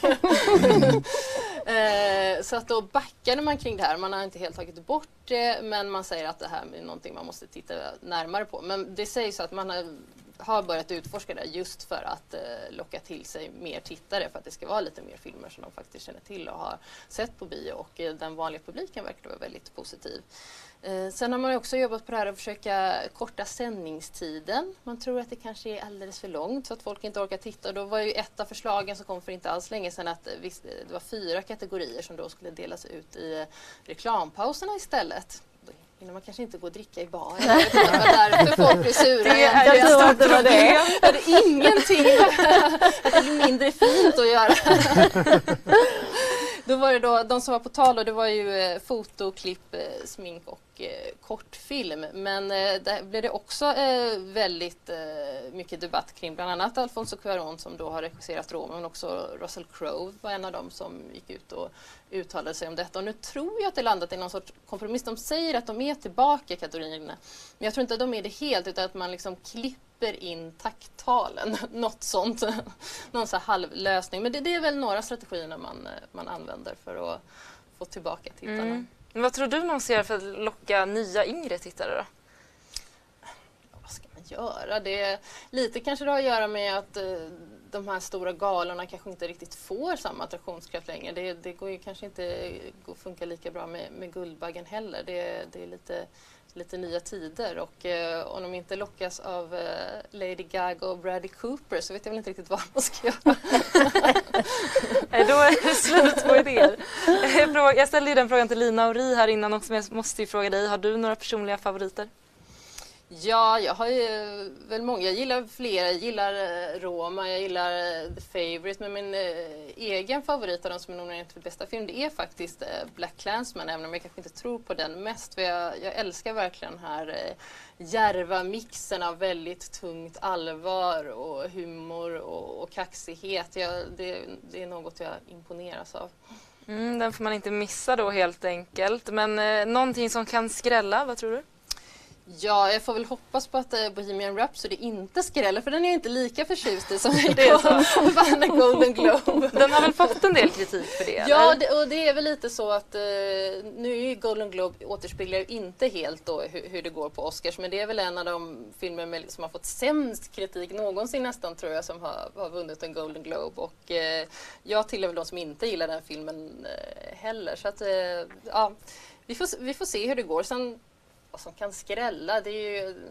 eh, så att då backade man kring det här. Man har inte helt tagit bort det, men man säger att det här är någonting man måste titta närmare på. Men det sägs att man har har börjat utforska det just för att eh, locka till sig mer tittare, för att det ska vara lite mer filmer som de faktiskt känner till och har sett på bio, och eh, den vanliga publiken verkar vara väldigt positiv. Eh, sen har man också jobbat på det här att försöka korta sändningstiden. Man tror att det kanske är alldeles för långt så att folk inte orkar titta. Och då var ju ett av förslagen som kom för inte alls länge sedan att visst, det var fyra kategorier som då skulle delas ut i reklampauserna istället. Innan man kanske inte går och dricka i baren. Jag vet inte vad därför folk blir sura. Det är jag tror att det var det. Det är ingenting att det blir mindre fint att göra. Då var det då, de som var på tal då, det var ju foto, klipp, smink och eh, kortfilm. Men eh, där blev det också eh, väldigt eh, mycket debatt kring bland annat Alfonso Cuarón som då har regisserat Roma, men också Russell Crowe var en av dem som gick ut och uttalade sig om detta. Och nu tror jag att det landat i någon sorts kompromiss. De säger att de är tillbaka i kategorierna, men jag tror inte att de är det helt, utan att man liksom klipper in takttalen. Något sånt. Någon så här halvlösning. Men det, det är väl några strategier man, man använder för att få tillbaka tittarna. Mm. Men vad tror du man ser för att locka nya yngre tittare då? Vad ska man göra? Det, lite kanske det har att göra med att eh, de här stora galorna kanske inte riktigt får samma attraktionskraft längre. Det, det går ju kanske inte att funka lika bra med, med Guldbaggen heller. Det, det är lite, lite nya tider, och eh, om de inte lockas av eh, Lady Gaga och Bradley Cooper så vet jag väl inte riktigt vad man ska göra. Nej, då är det slut på idéer. Jag ställde ju den frågan till Lina och Ri här innan också, men jag måste ju fråga dig, har du några personliga favoriter? Ja, jag har ju väl många. Jag gillar flera. Jag gillar eh, Roma, jag gillar eh, The Favourite. Men min eh, egen favorit av de som är nominerade för bästa film, det är faktiskt eh, Black Klansman. Även om jag kanske inte tror på den mest. För jag, jag älskar verkligen den här eh, djärva mixen av väldigt tungt allvar och humor och, och kaxighet. Jag, det, det är något jag imponeras av. Mm, den får man inte missa då helt enkelt. Men eh, någonting som kan skrälla, vad tror du? Ja, jag får väl hoppas på att eh, Bohemian Rhapsody inte skräller, för den är ju inte lika förtjust i som det som vann Golden Globe. Den har väl fått en del kritik för det? Ja, det, och det är väl lite så att eh, nu är ju Golden Globe återspeglar ju inte helt då hur, hur det går på Oscars, men det är väl en av de filmer med, som har fått sämst kritik någonsin nästan, tror jag, som har, har vunnit en Golden Globe. Och eh, jag tillhör väl de som inte gillar den filmen eh, heller. Så att, eh, ja, vi får, vi får se hur det går. Sen, vad som kan skrälla, det är ju...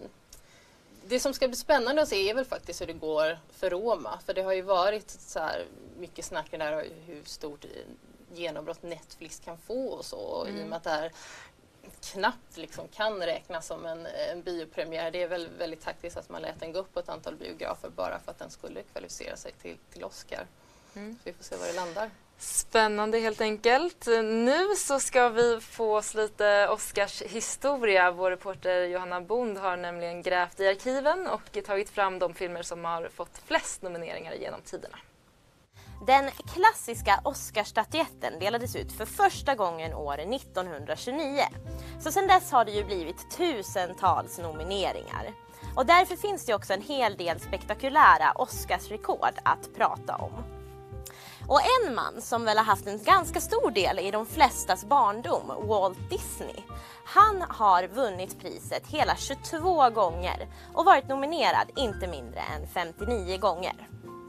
Det som ska bli spännande att se är väl faktiskt hur det går för Roma. För det har ju varit så här mycket snack där hur stort genombrott Netflix kan få och så. Mm. I och med att det här knappt liksom kan räknas som en, en biopremiär. Det är väl väldigt taktiskt att man lät den gå upp på ett antal biografer bara för att den skulle kvalificera sig till, till Oscar. Mm. Så vi får se var det landar. Spännande helt enkelt. Nu så ska vi få oss lite Oscars historia. Vår reporter Johanna Bond har nämligen grävt i arkiven och tagit fram de filmer som har fått flest nomineringar genom tiderna. Den klassiska Oscarsstatyetten delades ut för första gången år nittonhundratjugonio. Så sedan dess har det ju blivit tusentals nomineringar. Och därför finns det också en hel del spektakulära Oscarsrekord att prata om. Och en man som väl har haft en ganska stor del i de flestas barndom, Walt Disney, han har vunnit priset hela tjugotvå gånger och varit nominerad inte mindre än femtionio gånger.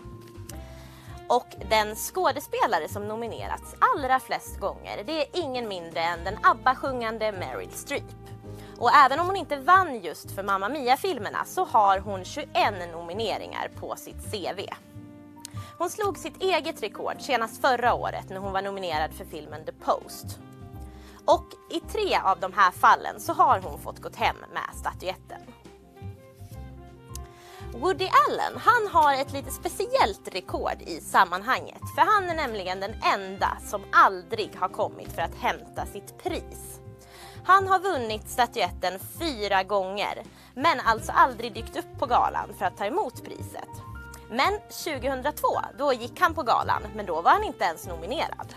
Och den skådespelare som nominerats allra flest gånger, det är ingen mindre än den ABBA-sjungande Meryl Streep. Och även om hon inte vann just för Mamma Mia-filmerna så har hon tjugoen nomineringar på sitt C V. Hon slog sitt eget rekord senast förra året när hon var nominerad för filmen The Post. Och i tre av de här fallen så har hon fått gått hem med statyetten. Woody Allen, han har ett lite speciellt rekord i sammanhanget. För han är nämligen den enda som aldrig har kommit för att hämta sitt pris. Han har vunnit statyetten fyra gånger, men alltså aldrig dykt upp på galan för att ta emot priset. Men tjugohundratvå, då gick han på galan, men då var han inte ens nominerad.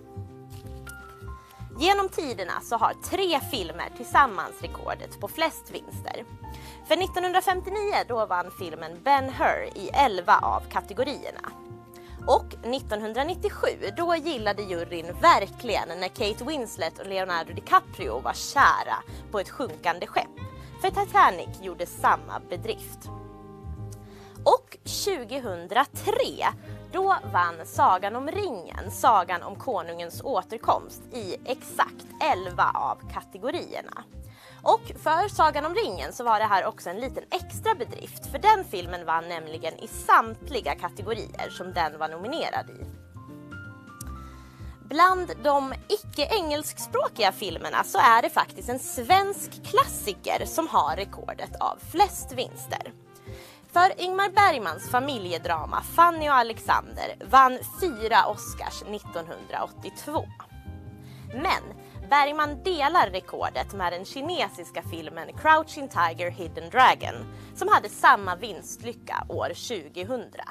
Genom tiderna så har tre filmer tillsammans rekordet på flest vinster. För nittonhundrafemtionio då vann filmen Ben-Hur i elva av kategorierna. Och nittonhundranittiosju då gillade juryn verkligen när Kate Winslet och Leonardo DiCaprio var kära på ett sjunkande skepp. För Titanic gjorde samma bedrift. Och tjugohundratre då vann Sagan om ringen, Sagan om konungens återkomst i exakt elva av kategorierna. Och för Sagan om ringen så var det här också en liten extra bedrift, för den filmen vann nämligen i samtliga kategorier som den var nominerad i. Bland de icke-engelskspråkiga filmerna så är det faktiskt en svensk klassiker som har rekordet av flest vinster. För Ingmar Bergmans familjedrama Fanny och Alexander vann fyra Oscars nittonhundraåttiotvå. Men Bergman delar rekordet med den kinesiska filmen Crouching Tiger, Hidden Dragon som hade samma vinstlycka år tjugohundra.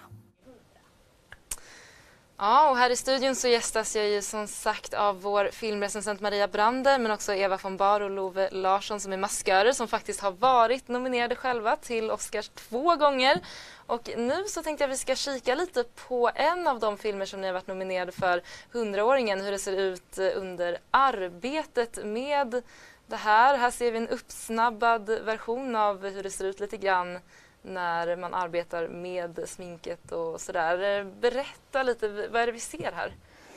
Ja, och här i studion så gästas jag ju som sagt av vår filmrecensent Maria Brander, men också Eva von Bar och Love Larsson som är maskörer som faktiskt har varit nominerade själva till Oscars två gånger. Och nu så tänkte jag att vi ska kika lite på en av de filmer som ni har varit nominerade för, hundraåringen, hur det ser ut under arbetet med det här. Här ser vi en uppsnabbad version av hur det ser ut lite grann när man arbetar med sminket och sådär. Berätta lite, vad är det vi ser här?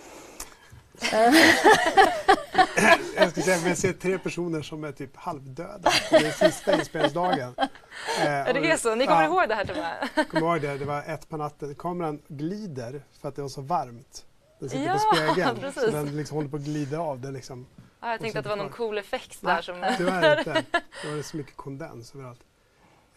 Jag ska säga, vi ser tre personer som är typ halvdöda. Det är sista inspelningsdagen. Eh, det är så, ni kommer ja, ihåg det här till mig? Jag kommer ihåg det, det var ett på natten. Kameran glider för att det var så varmt. Den sitter ja, på spegeln, precis. så den liksom håller på att glida av. Den liksom, ja, jag tänkte att det var någon cool effekt där. Nej, som tyvärr inte. Det var så mycket kondens överallt.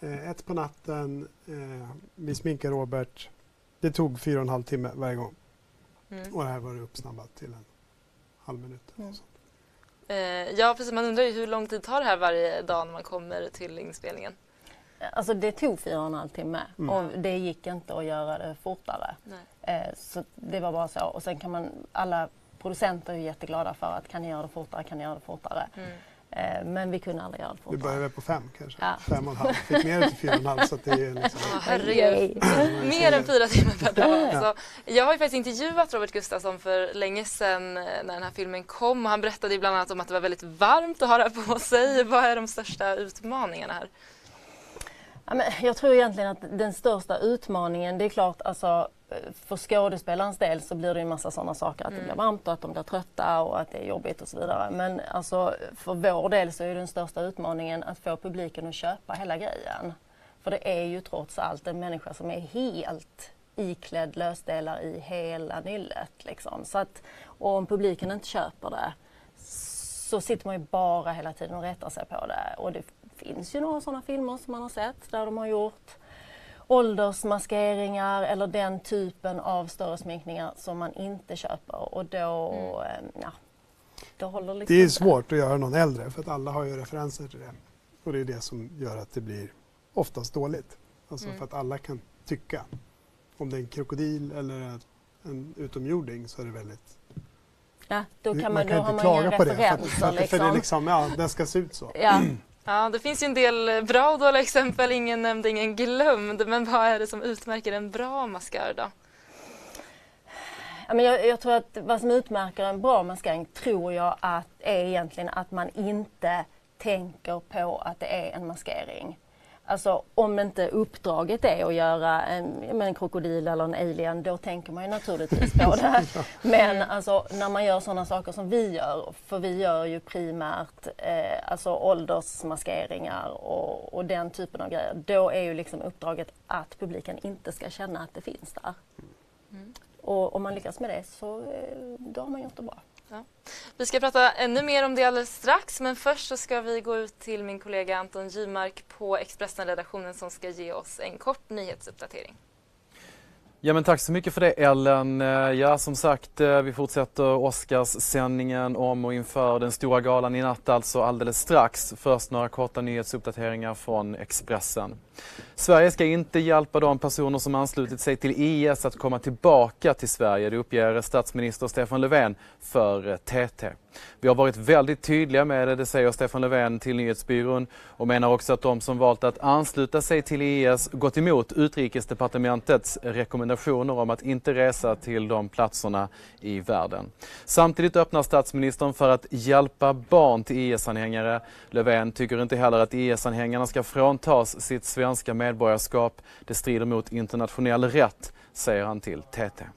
Eh, ett på natten, eh, vi sminkar Robert. Det tog fyra och en halv timme varje gång. Mm. Och det här var det uppsnabbat till en halv minut. Mm. Eh, ja, precis. Man undrar ju hur lång tid tar det här varje dag när man kommer till inspelningen? Alltså det tog fyra och en halv timme Mm. och det gick inte att göra det fortare. Eh, så det var bara så. Och sen kan man, alla producenter är ju jätteglada för att kan ni göra det fortare, kan ni göra det fortare. Mm. Eh, men vi kunde aldrig göra det fortare. Vi började på fem kanske. Ja. Fem och en halv. Fick ner det till fyra och en halv så att det är liksom... Ja, herregud. Mer än fyra timmar per dag. Alltså, jag har ju faktiskt intervjuat Robert Gustafsson för länge sedan när den här filmen kom. Och han berättade ju bland annat om att det var väldigt varmt att ha det på sig. Vad är de största utmaningarna här? Ja, men jag tror egentligen att den största utmaningen, det är klart alltså för skådespelarens del så blir det en massa sådana saker, att Mm. det blir varmt och att de blir trötta och att det är jobbigt och så vidare. Men alltså för vår del så är den största utmaningen att få publiken att köpa hela grejen. För det är ju trots allt en människa som är helt iklädd lösdelar i hela nyllet liksom. Så att, och om publiken inte köper det så sitter man ju bara hela tiden och rättar sig på det. Och det finns ju några sådana filmer som man har sett där de har gjort åldersmaskeringar eller den typen av större sminkningar som man inte köper. Och då, mm. ja, då håller liksom Det är inte. svårt att göra någon äldre för att alla har ju referenser till det. Och det är det som gör att det blir oftast dåligt. Alltså Mm. för att alla kan tycka. Om det är en krokodil eller en utomjording så är det väldigt... Ja, då kan man, man kan då har inte man ju klaga på det. För att, referenser för, att, för det är liksom. liksom, ja, den ska se ut så. Ja. Ja, det finns ju en del bra och dåliga exempel. Ingen nämnd, ingen glömd. Men vad är det som utmärker en bra maskör då? Ja, men jag, jag tror att vad som utmärker en bra maskering tror jag att är egentligen att man inte tänker på att det är en maskering. Alltså om inte uppdraget är att göra en, en krokodil eller en alien, då tänker man ju naturligtvis på det. Men alltså när man gör sådana saker som vi gör, för vi gör ju primärt eh, alltså åldersmaskeringar och, och den typen av grejer, då är ju liksom uppdraget att publiken inte ska känna att det finns där. Mm. Och om man lyckas med det så eh, då har man gjort det bra. Ja. Vi ska prata ännu mer om det alldeles strax, men först så ska vi gå ut till min kollega Anton Gymark på Expressen-redaktionen som ska ge oss en kort nyhetsuppdatering. Ja, men tack så mycket för det, Ellen. Ja, som sagt, vi fortsätter Oscars-sändningen om och inför den stora galan i natt, alltså alldeles strax. Först några korta nyhetsuppdateringar från Expressen. Sverige ska inte hjälpa de personer som anslutit sig till I S att komma tillbaka till Sverige, det uppger statsminister Stefan Löfven för T T. Vi har varit väldigt tydliga med det, det säger Stefan Löfven till Nyhetsbyrån, och menar också att de som valt att ansluta sig till I S gått emot Utrikesdepartementets rekommendationer om att inte resa till de platserna i världen. Samtidigt öppnar statsministern för att hjälpa barn till I S-anhängare. Löfven tycker inte heller att I S-anhängarna ska fråntas sitt svenska medborgarskap. Det strider mot internationell rätt, säger han till T T.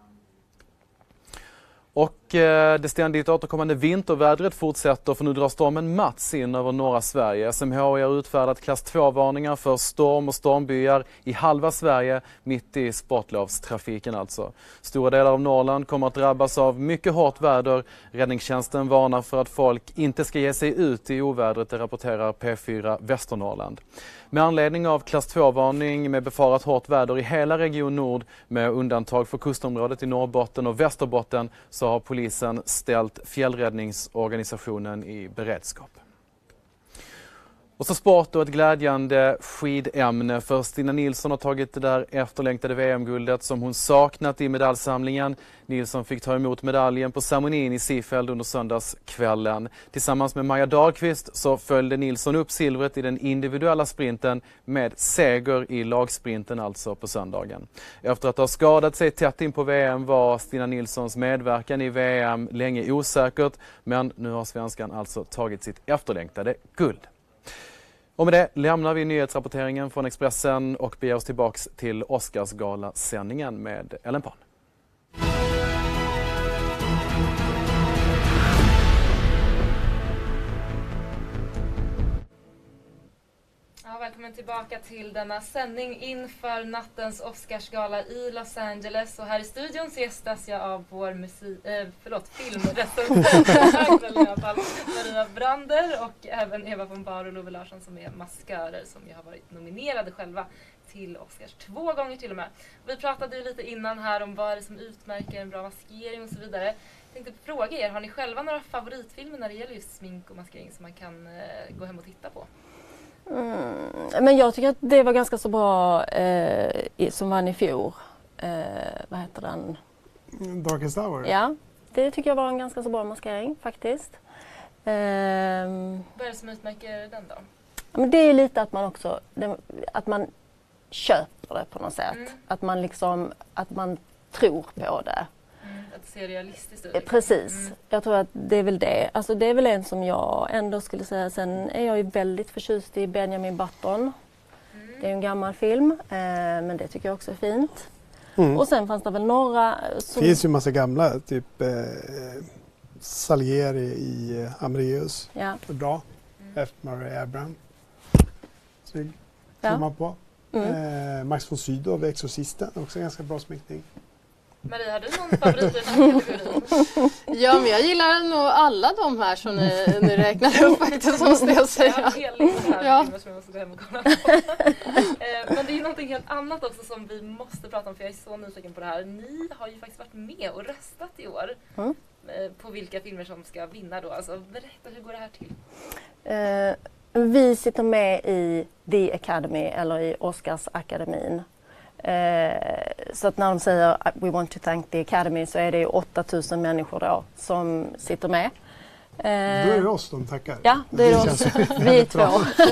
Och eh, det ständigt återkommande vintervädret fortsätter, för nu drar stormen Mats in över norra Sverige. S M H har utfärdat klass två-varningar för storm och stormbyar i halva Sverige, mitt i sportlovstrafiken alltså. Stora delar av Norrland kommer att drabbas av mycket hårt väder. Räddningstjänsten varnar för att folk inte ska ge sig ut i ovädret, det rapporterar P fyra Västernorrland. Med anledning av klass två-varning med befarat hårt väder i hela region Nord, med undantag för kustområdet i Norrbotten och Västerbotten, så har polisen ställt fjällräddningsorganisationen i beredskap. Och så sport och ett glädjande skidämne, för Stina Nilsson har tagit det där efterlängtade V M-guldet som hon saknat i medaljsamlingen. Nilsson fick ta emot medaljen på ceremonin i Seefeld under söndagskvällen. Tillsammans med Maja Dahlqvist så följde Nilsson upp silvret i den individuella sprinten med seger i lagsprinten alltså på söndagen. Efter att ha skadat sig tätt in på V M var Stina Nilssons medverkan i V M länge osäkert, men nu har svenskan alltså tagit sitt efterlängtade guld. Och med det lämnar vi nyhetsrapporteringen från Expressen och beger oss tillbaks till Oscarsgala-sändningen med Ellen Pan. Ja, välkommen tillbaka till denna sändning inför nattens Oscarsgala i Los Angeles. Och här i studion så gästas jag av vår musik, eh, förlåt, filmrecensent Maria Brander och även Eva von Bar och Love Larsson som är maskörer som ju har varit nominerade själva till Oscars två gånger till och med. Vi pratade ju lite innan här om vad det som utmärker en bra maskering och så vidare. Jag tänkte fråga er, har ni själva några favoritfilmer när det gäller just smink och maskering som man kan eh, gå hem och titta på? Mm, men jag tycker att det var ganska så bra eh, i, som vann i fjol. Eh, vad heter den? Darkest Hour? Ja, det tycker jag var en ganska så bra maskering faktiskt. Eh, vad är det som utmärker den då? Men det är lite att man också det, att man köper det på något sätt. Mm. Att man liksom att man tror på det. Mm, att det ser realistiskt ut. Precis. Mm. Jag tror att det är väl det. Alltså det är väl en som jag ändå skulle säga. Sen är jag ju väldigt förtjust i Benjamin Button. Mm. Det är en gammal film. Eh, men det tycker jag också är fint. Mm. Och sen fanns det väl några... Som... Det finns ju en massa gamla. Typ eh, Salieri i eh, Amreus. Ja. Bra. Mm. F. Murray Abraham. Snygg. Ja. Tror man på. Mm. Eh, Max von Sydow, Exorcisten. Också en ganska bra sminkning. Maria, har du någon favorit i den här kategorin? Ja, men jag gillar nog alla de här som ni, ni räknar upp faktiskt, måste jag säga. Jag har en hel lista här ja. som jag måste gå hem och kolla på. Men det är ju någonting helt annat också som vi måste prata om, för jag är så nyfiken på det här. Ni har ju faktiskt varit med och röstat i år mm. på vilka filmer som ska vinna då. Alltså, berätta, hur går det här till? Uh, vi sitter med i The Academy, eller i Oscarsakademin. Eh, så att när de säger we want to thank the Academy så är det åtta tusen människor då som sitter med. Eh, då är det oss de tackar. Ja, det är det oss. Vi är två.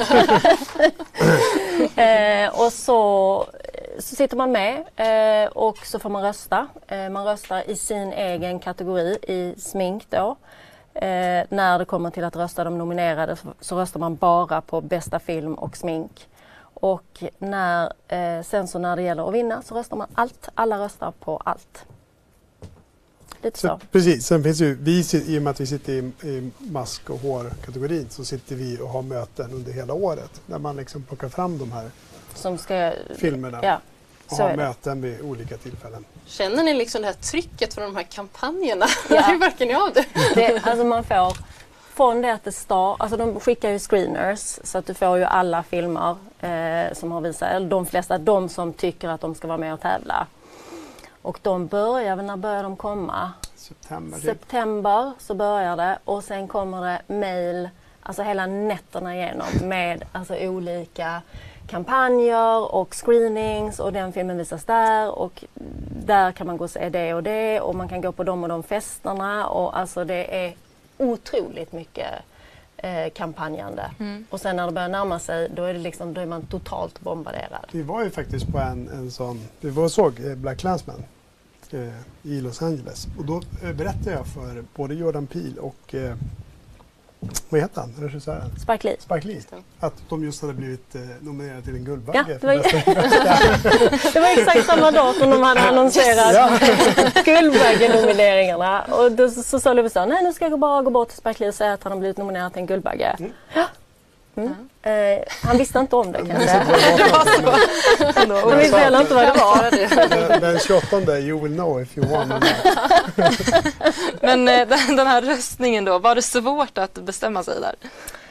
eh, och så, så sitter man med eh, och så får man rösta. Eh, man röstar i sin egen kategori i smink då. Eh, när det kommer till att rösta de nominerade så, så röstar man bara på bästa film och smink. Och när, eh, sen så när det gäller att vinna så röstar man allt. Alla röstar på allt. Lite så. så. Precis, sen finns ju, vi, i och med att vi sitter i, i mask- och hårkategorin så sitter vi och har möten under hela året. Där man liksom plockar fram de här Som ska, filmerna ja, och har möten vid olika tillfällen. Känner ni liksom det här trycket från de här kampanjerna? Ja. Hur verkar ni av det? det? Alltså man får... Från det att det står, alltså de skickar ju screeners så att du får ju alla filmer eh, som har visat, eller de flesta, de som tycker att de ska vara med och tävla. Och de börjar, när börjar de komma? September. September så börjar det och sen kommer det mejl, alltså hela nätterna igenom med alltså olika kampanjer och screenings och den filmen visas där och där kan man gå och se det och det och man kan gå på de och de festerna och alltså det är otroligt mycket eh, kampanjande. Mm. Och sen när det börjar närma sig då är, det liksom, då är man totalt bombarderad. Vi var ju faktiskt på en, en sån, vi var och såg eh, Black Klansman eh, i Los Angeles och då eh, berättade jag för både Jordan Peele och eh, vad heter han, regissören? Spike Lee. Spike Lee. Att de just hade blivit eh, nominerade till en Guldbagge. Ja, det, var det var exakt samma dag som de hade annonserat ja. Guldbagge-nomineringarna. Och då så, så sa Love så, nej nu ska jag bara gå bort till Spike Lee och säga att han har blivit nominerad till en Guldbagge. Mm. Ja. Mm. Mm. Eh, han visste inte om det kanske. Han visste heller inte vad det var. Den, den tjugoåttonde, you will know if you want. Men eh, den, den här röstningen då, var det svårt att bestämma sig där?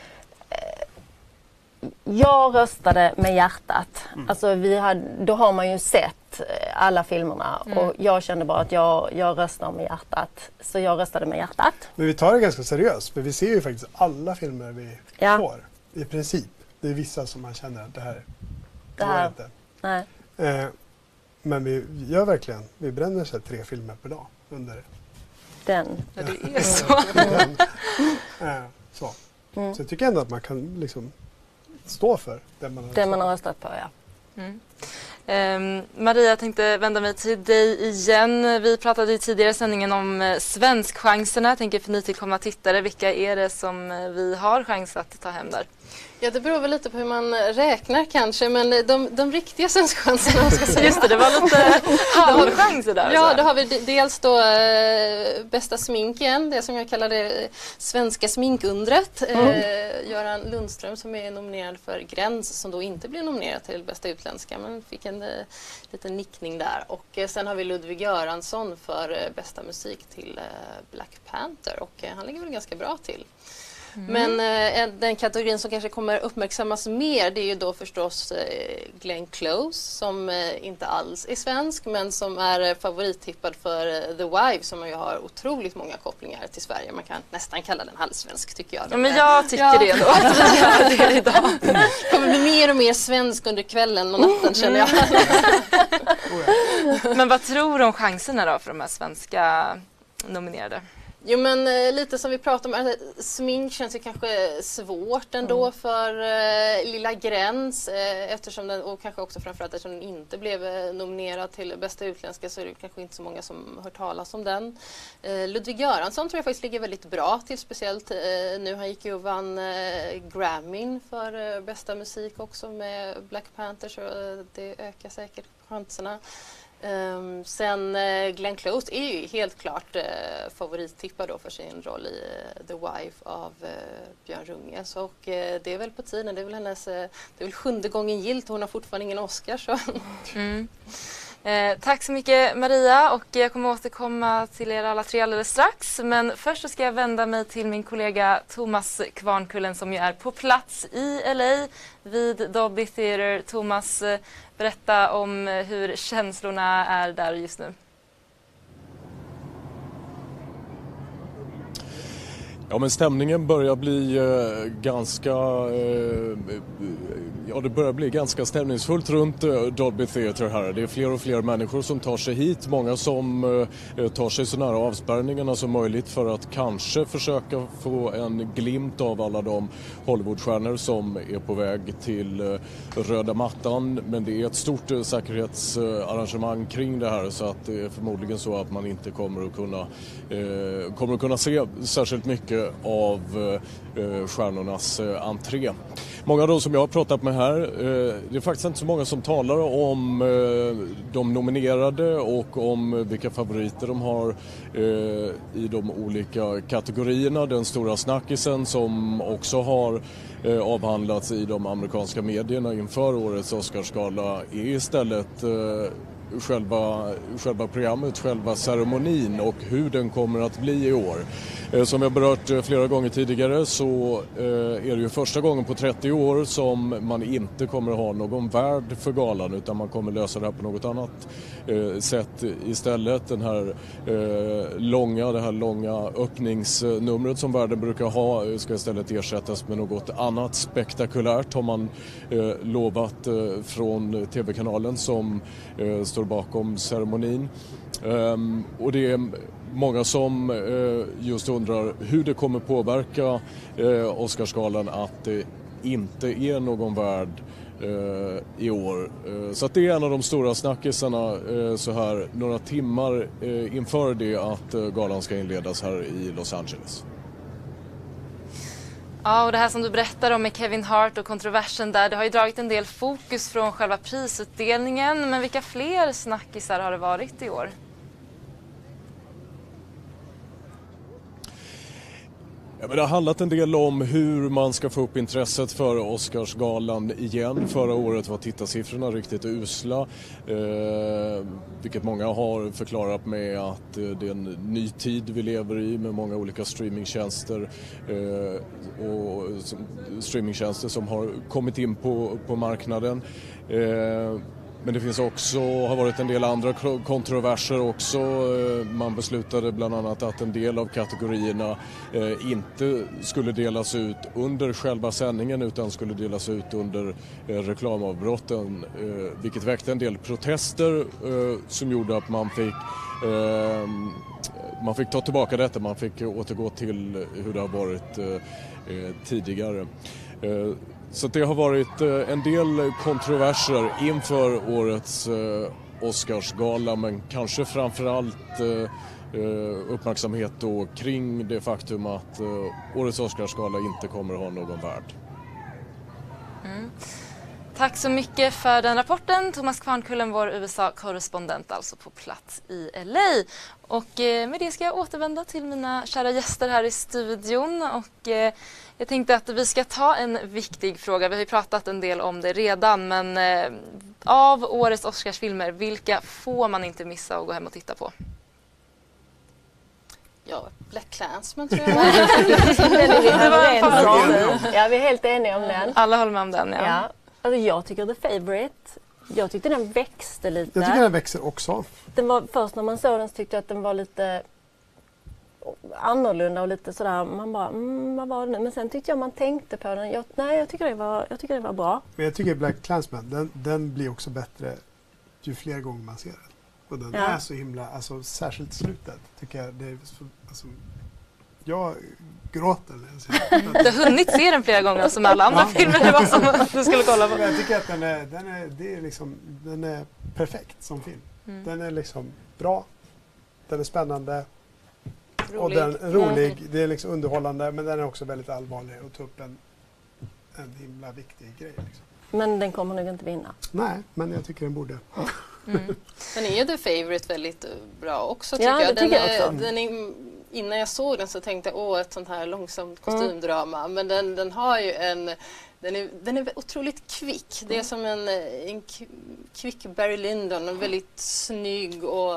Jag röstade med hjärtat. Mm. Alltså vi hade, då har man ju sett alla filmerna mm. och jag kände bara att jag, jag röstar med hjärtat. Så jag röstade med hjärtat. Men vi tar det ganska seriöst för vi ser ju faktiskt alla filmer vi ja. får. I princip. Det är vissa som man känner att det här det här inte. Nej. Eh, men vi gör verkligen, vi bränner så tre filmer per dag under den. Ja, det är så. den. Eh, så. Mm. Så jag tycker ändå att man kan liksom stå för det man har, det man har röstat på. Ja. Mm. Um, Maria, jag tänkte vända mig till dig igen. Vi pratade i tidigare sändningen om uh, svenskchanserna. Jag tänker för nytillkomna tittare, vilka är det som uh, vi har chans att ta hem där? Ja, det beror väl lite på hur man räknar kanske, men de, de riktiga svenskchanserna ska säga. Just det, det var lite halvchanser där. Ja, då har vi dels då eh, bästa sminken, det som jag kallar det svenska sminkundret. Mm. Eh, Göran Lundström som är nominerad för Gräns, som då inte blev nominerad till bästa utländska, men fick en eh, liten nickning där. Och eh, sen har vi Ludvig Göransson för eh, bästa musik till eh, Black Panther, och eh, han ligger väl ganska bra till. Mm. Men eh, den kategorin som kanske kommer uppmärksammas mer, det är ju då förstås eh, Glenn Close som eh, inte alls är svensk, men som är eh, favorittippad för eh, The Wife, som ju har otroligt många kopplingar till Sverige. Man kan nästan kalla den halvsvensk, tycker jag. Ja, men jag tycker ja. det då. Att vi gör det idag. Det kommer bli mer och mer svensk under kvällen och natten, känner jag. Men vad tror du om chanserna då för de här svenska nominerade? Jo, men eh, lite som vi pratade om, alltså, smink känns ju kanske svårt ändå mm. för eh, Lilla Gräns, eh, eftersom den, och kanske också framförallt eftersom den inte blev eh, nominerad till bästa utländska, så är det kanske inte så många som hört talas om den. Eh, Ludvig Göransson tror jag faktiskt ligger väldigt bra till, speciellt eh, nu han gick ju och vann eh, Grammyn för eh, bästa musik också med Black Panther, så eh, det ökar säkert chanserna. Um, sen uh, Glenn Close är ju helt klart uh, favorittippad då för sin roll i uh, The Wife av uh, Björn Runges, och uh, det är väl på tiden, det är väl hennes uh, det är väl sjunde gången gilt, hon har fortfarande ingen Oscar så. Mm. Eh, tack så mycket Maria, och jag kommer återkomma till er alla tre alldeles strax, men först så ska jag vända mig till min kollega Thomas Kvarnkullen som ju är på plats i L A vid Dolby Theatre. Thomas, eh, berätta om hur känslorna är där just nu. Ja, men stämningen börjar bli eh, ganska eh, ja, det börjar bli ganska stämningsfullt runt eh, Dolby Theatre här. Det är fler och fler människor som tar sig hit, många som eh, tar sig så nära avspärrningarna som möjligt för att kanske försöka få en glimt av alla de Hollywoodstjärnor som är på väg till eh, röda mattan. Men det är ett stort eh, säkerhetsarrangemang kring det här, så att det är förmodligen så att man inte kommer att kunna eh, kommer att kunna se särskilt mycket av eh, stjärnornas eh, entré. Många av de som jag har pratat med här, eh, det är faktiskt inte så många som talar om eh, de nominerade och om vilka favoriter de har eh, i de olika kategorierna. Den stora snackisen som också har eh, avhandlats i de amerikanska medierna inför årets Oscarsgala är istället eh, Själva, själva programmet, själva ceremonin och hur den kommer att bli i år. Eh, som jag berört eh, flera gånger tidigare så eh, är det ju första gången på trettio år som man inte kommer att ha någon värd för galan, utan man kommer lösa det här på något annat eh, sätt istället. Den här eh, långa, det här långa öppningsnumret som världen brukar ha ska istället ersättas med något annat spektakulärt, har man eh, lovat eh, från tv-kanalen som eh, står bakom ceremonin. Um, och det är många som uh, just undrar hur det kommer påverka uh, Oscarsgalan att det inte är någon värd uh, i år. Uh, så att det är en av de stora snackisarna uh, så här några timmar uh, inför det att uh, galan ska inledas här i Los Angeles. Ja, och det här som du berättar om med Kevin Hart och kontroversen där, det har ju dragit en del fokus från själva prisutdelningen. Men vilka fler snackisar har det varit i år? Ja, men det har handlat en del om hur man ska få upp intresset för Oscarsgalan igen. Förra året var tittarsiffrorna riktigt usla, eh, vilket många har förklarat med att eh, det är en ny tid vi lever i med många olika streamingtjänster eh, och som, streamingtjänster som har kommit in på, på marknaden. Eh, Men det finns också, har varit en del andra kontroverser också. Man beslutade bland annat att en del av kategorierna eh, inte skulle delas ut under själva sändningen utan skulle delas ut under eh, reklamavbrotten. Eh, vilket väckte en del protester eh, som gjorde att man fick, eh, man fick ta tillbaka detta. Man fick återgå till hur det har varit eh, tidigare. Så det har varit en del kontroverser inför årets Oscarsgala, men kanske framförallt uppmärksamhet då kring det faktum att årets Oscarsgala inte kommer att ha någon värd. Mm. Tack så mycket för den rapporten. Thomas Kvarnkullen, vår U S A-korrespondent, alltså på plats i L A. Och med det ska jag återvända till mina kära gäster här i studion. Och jag tänkte att vi ska ta en viktig fråga. Vi har ju pratat en del om det redan, men av årets Oscarsfilmer, vilka får man inte missa och gå hem och titta på? Ja, Black Klansman tror jag. Den är vi överens om. Ja, vi är helt eniga om den. Alla håller med om den, ja. ja. Alltså, jag tycker The Favourite. Jag tyckte den växte lite. Jag tycker den växer också. Den var, först när man såg den så tyckte jag att den var lite annorlunda och lite sådär. Man bara, mm, vad var det nu? Men sen tyckte jag man tänkte på den. Jag, nej, jag tycker det var, jag tycker det var bra. Men jag tycker Black Klansman, den, den blir också bättre ju fler gånger man ser den. Och den ja. är så himla, alltså särskilt slutet tycker jag. Det är så, alltså, jag gråter när jag ser den. Du har hunnit se den flera gånger som alla andra ja. filmer det var som du skulle kolla på. Jag tycker att den är, den är, det är liksom, den är perfekt som film. Mm. Den är liksom bra, den är spännande. Rolig. Och den är rolig, mm. det är liksom underhållande, men den är också väldigt allvarlig och tar upp en, en himla viktig grej. Liksom. Men den kommer nog inte vinna. Nej, men jag tycker den borde. Mm. Den är ju The Favourite väldigt bra också tycker ja, jag. Det den tycker är, jag också. Den är, innan jag såg den så tänkte jag åh ett sånt här långsamt kostymdrama. Mm. Men den, den har ju en, den är, den är otroligt kvick. Det är som en, en kvick Barry Lyndon, en väldigt snygg och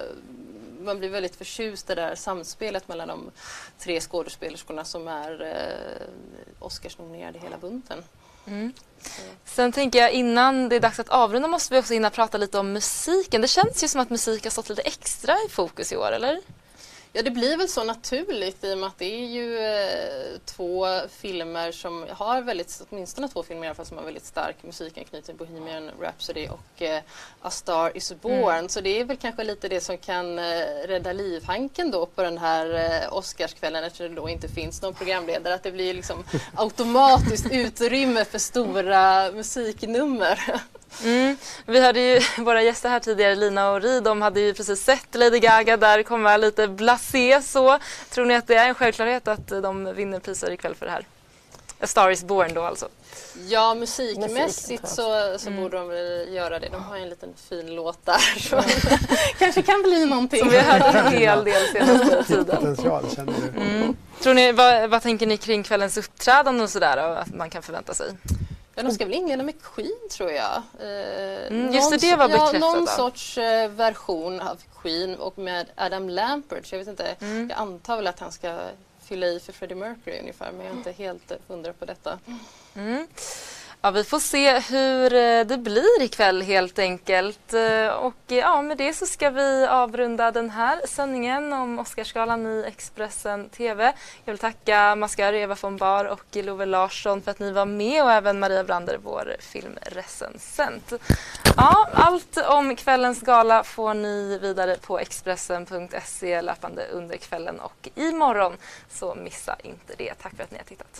man blir väldigt förtjust i det där samspelet mellan de tre skådespelerskorna som är eh, Oscarsnominerade i hela bunten. Mm. Sen tänker jag innan det är dags att avrunda måste vi också hinna prata lite om musiken. Det känns ju som att musik har stått lite extra i fokus i år, eller? Ja, det blir väl så naturligt i och med att det är ju eh, två filmer som har väldigt, åtminstone två filmer i alla fall som har väldigt stark musikanknytning, Bohemian Rhapsody och eh, A Star Is Born. Mm. Så det är väl kanske lite det som kan eh, rädda livhanken då på den här eh, Oscarskvällen eftersom det då inte finns någon programledare. Att det blir liksom automatiskt utrymme för stora musiknummer. Mm. Vi hade ju våra gäster här tidigare, Lina och Ri, de hade ju precis sett Lady Gaga, där kommer lite blasé så. Tror ni att det är en självklarhet att de vinner priser ikväll för det här? A Star Is Born då alltså. Ja, musikmässigt så, så mm. borde de väl göra det. De har en liten fin låt där så kanske kan bli någonting. Som vi har hört en hel del senaste tiden. Potential, känner du. Mm. Tror ni, vad, vad tänker ni kring kvällens uppträdande och sådär och att man kan förvänta sig? Ja, de ska väl inleda med Queen tror jag. Eh, mm, just det, det var bekräftat. Ja, någon sorts eh, version av Queen och med Adam Lambert. Så jag vet inte, mm. jag antar väl att han ska fylla i för Freddie Mercury ungefär, men jag är inte helt hundra på detta. Mm. Ja, vi får se hur det blir ikväll helt enkelt. Och ja, med det så ska vi avrunda den här sändningen om Oscarsgalan i Expressen T V. Jag vill tacka Mascari, Eva von Bar och Love Larsson för att ni var med och även Maria Brander, vår filmrecensent. Ja, allt om kvällens gala får ni vidare på Expressen punkt se löpande under kvällen och imorgon. Så missa inte det. Tack för att ni har tittat.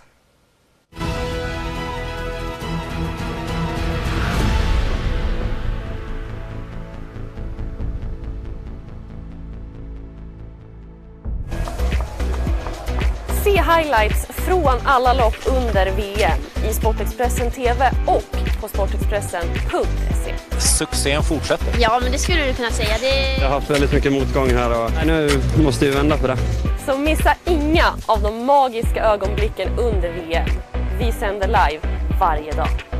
Se highlights från alla lopp under V M i Sportexpressen T V och på sportexpressen punkt se. Succén fortsätter. Ja, men det skulle du kunna säga. Det... Jag har haft väldigt mycket motgång här och nu måste vi vända på det. Så missa inga av de magiska ögonblicken under V M. Vi sänder live varje dag.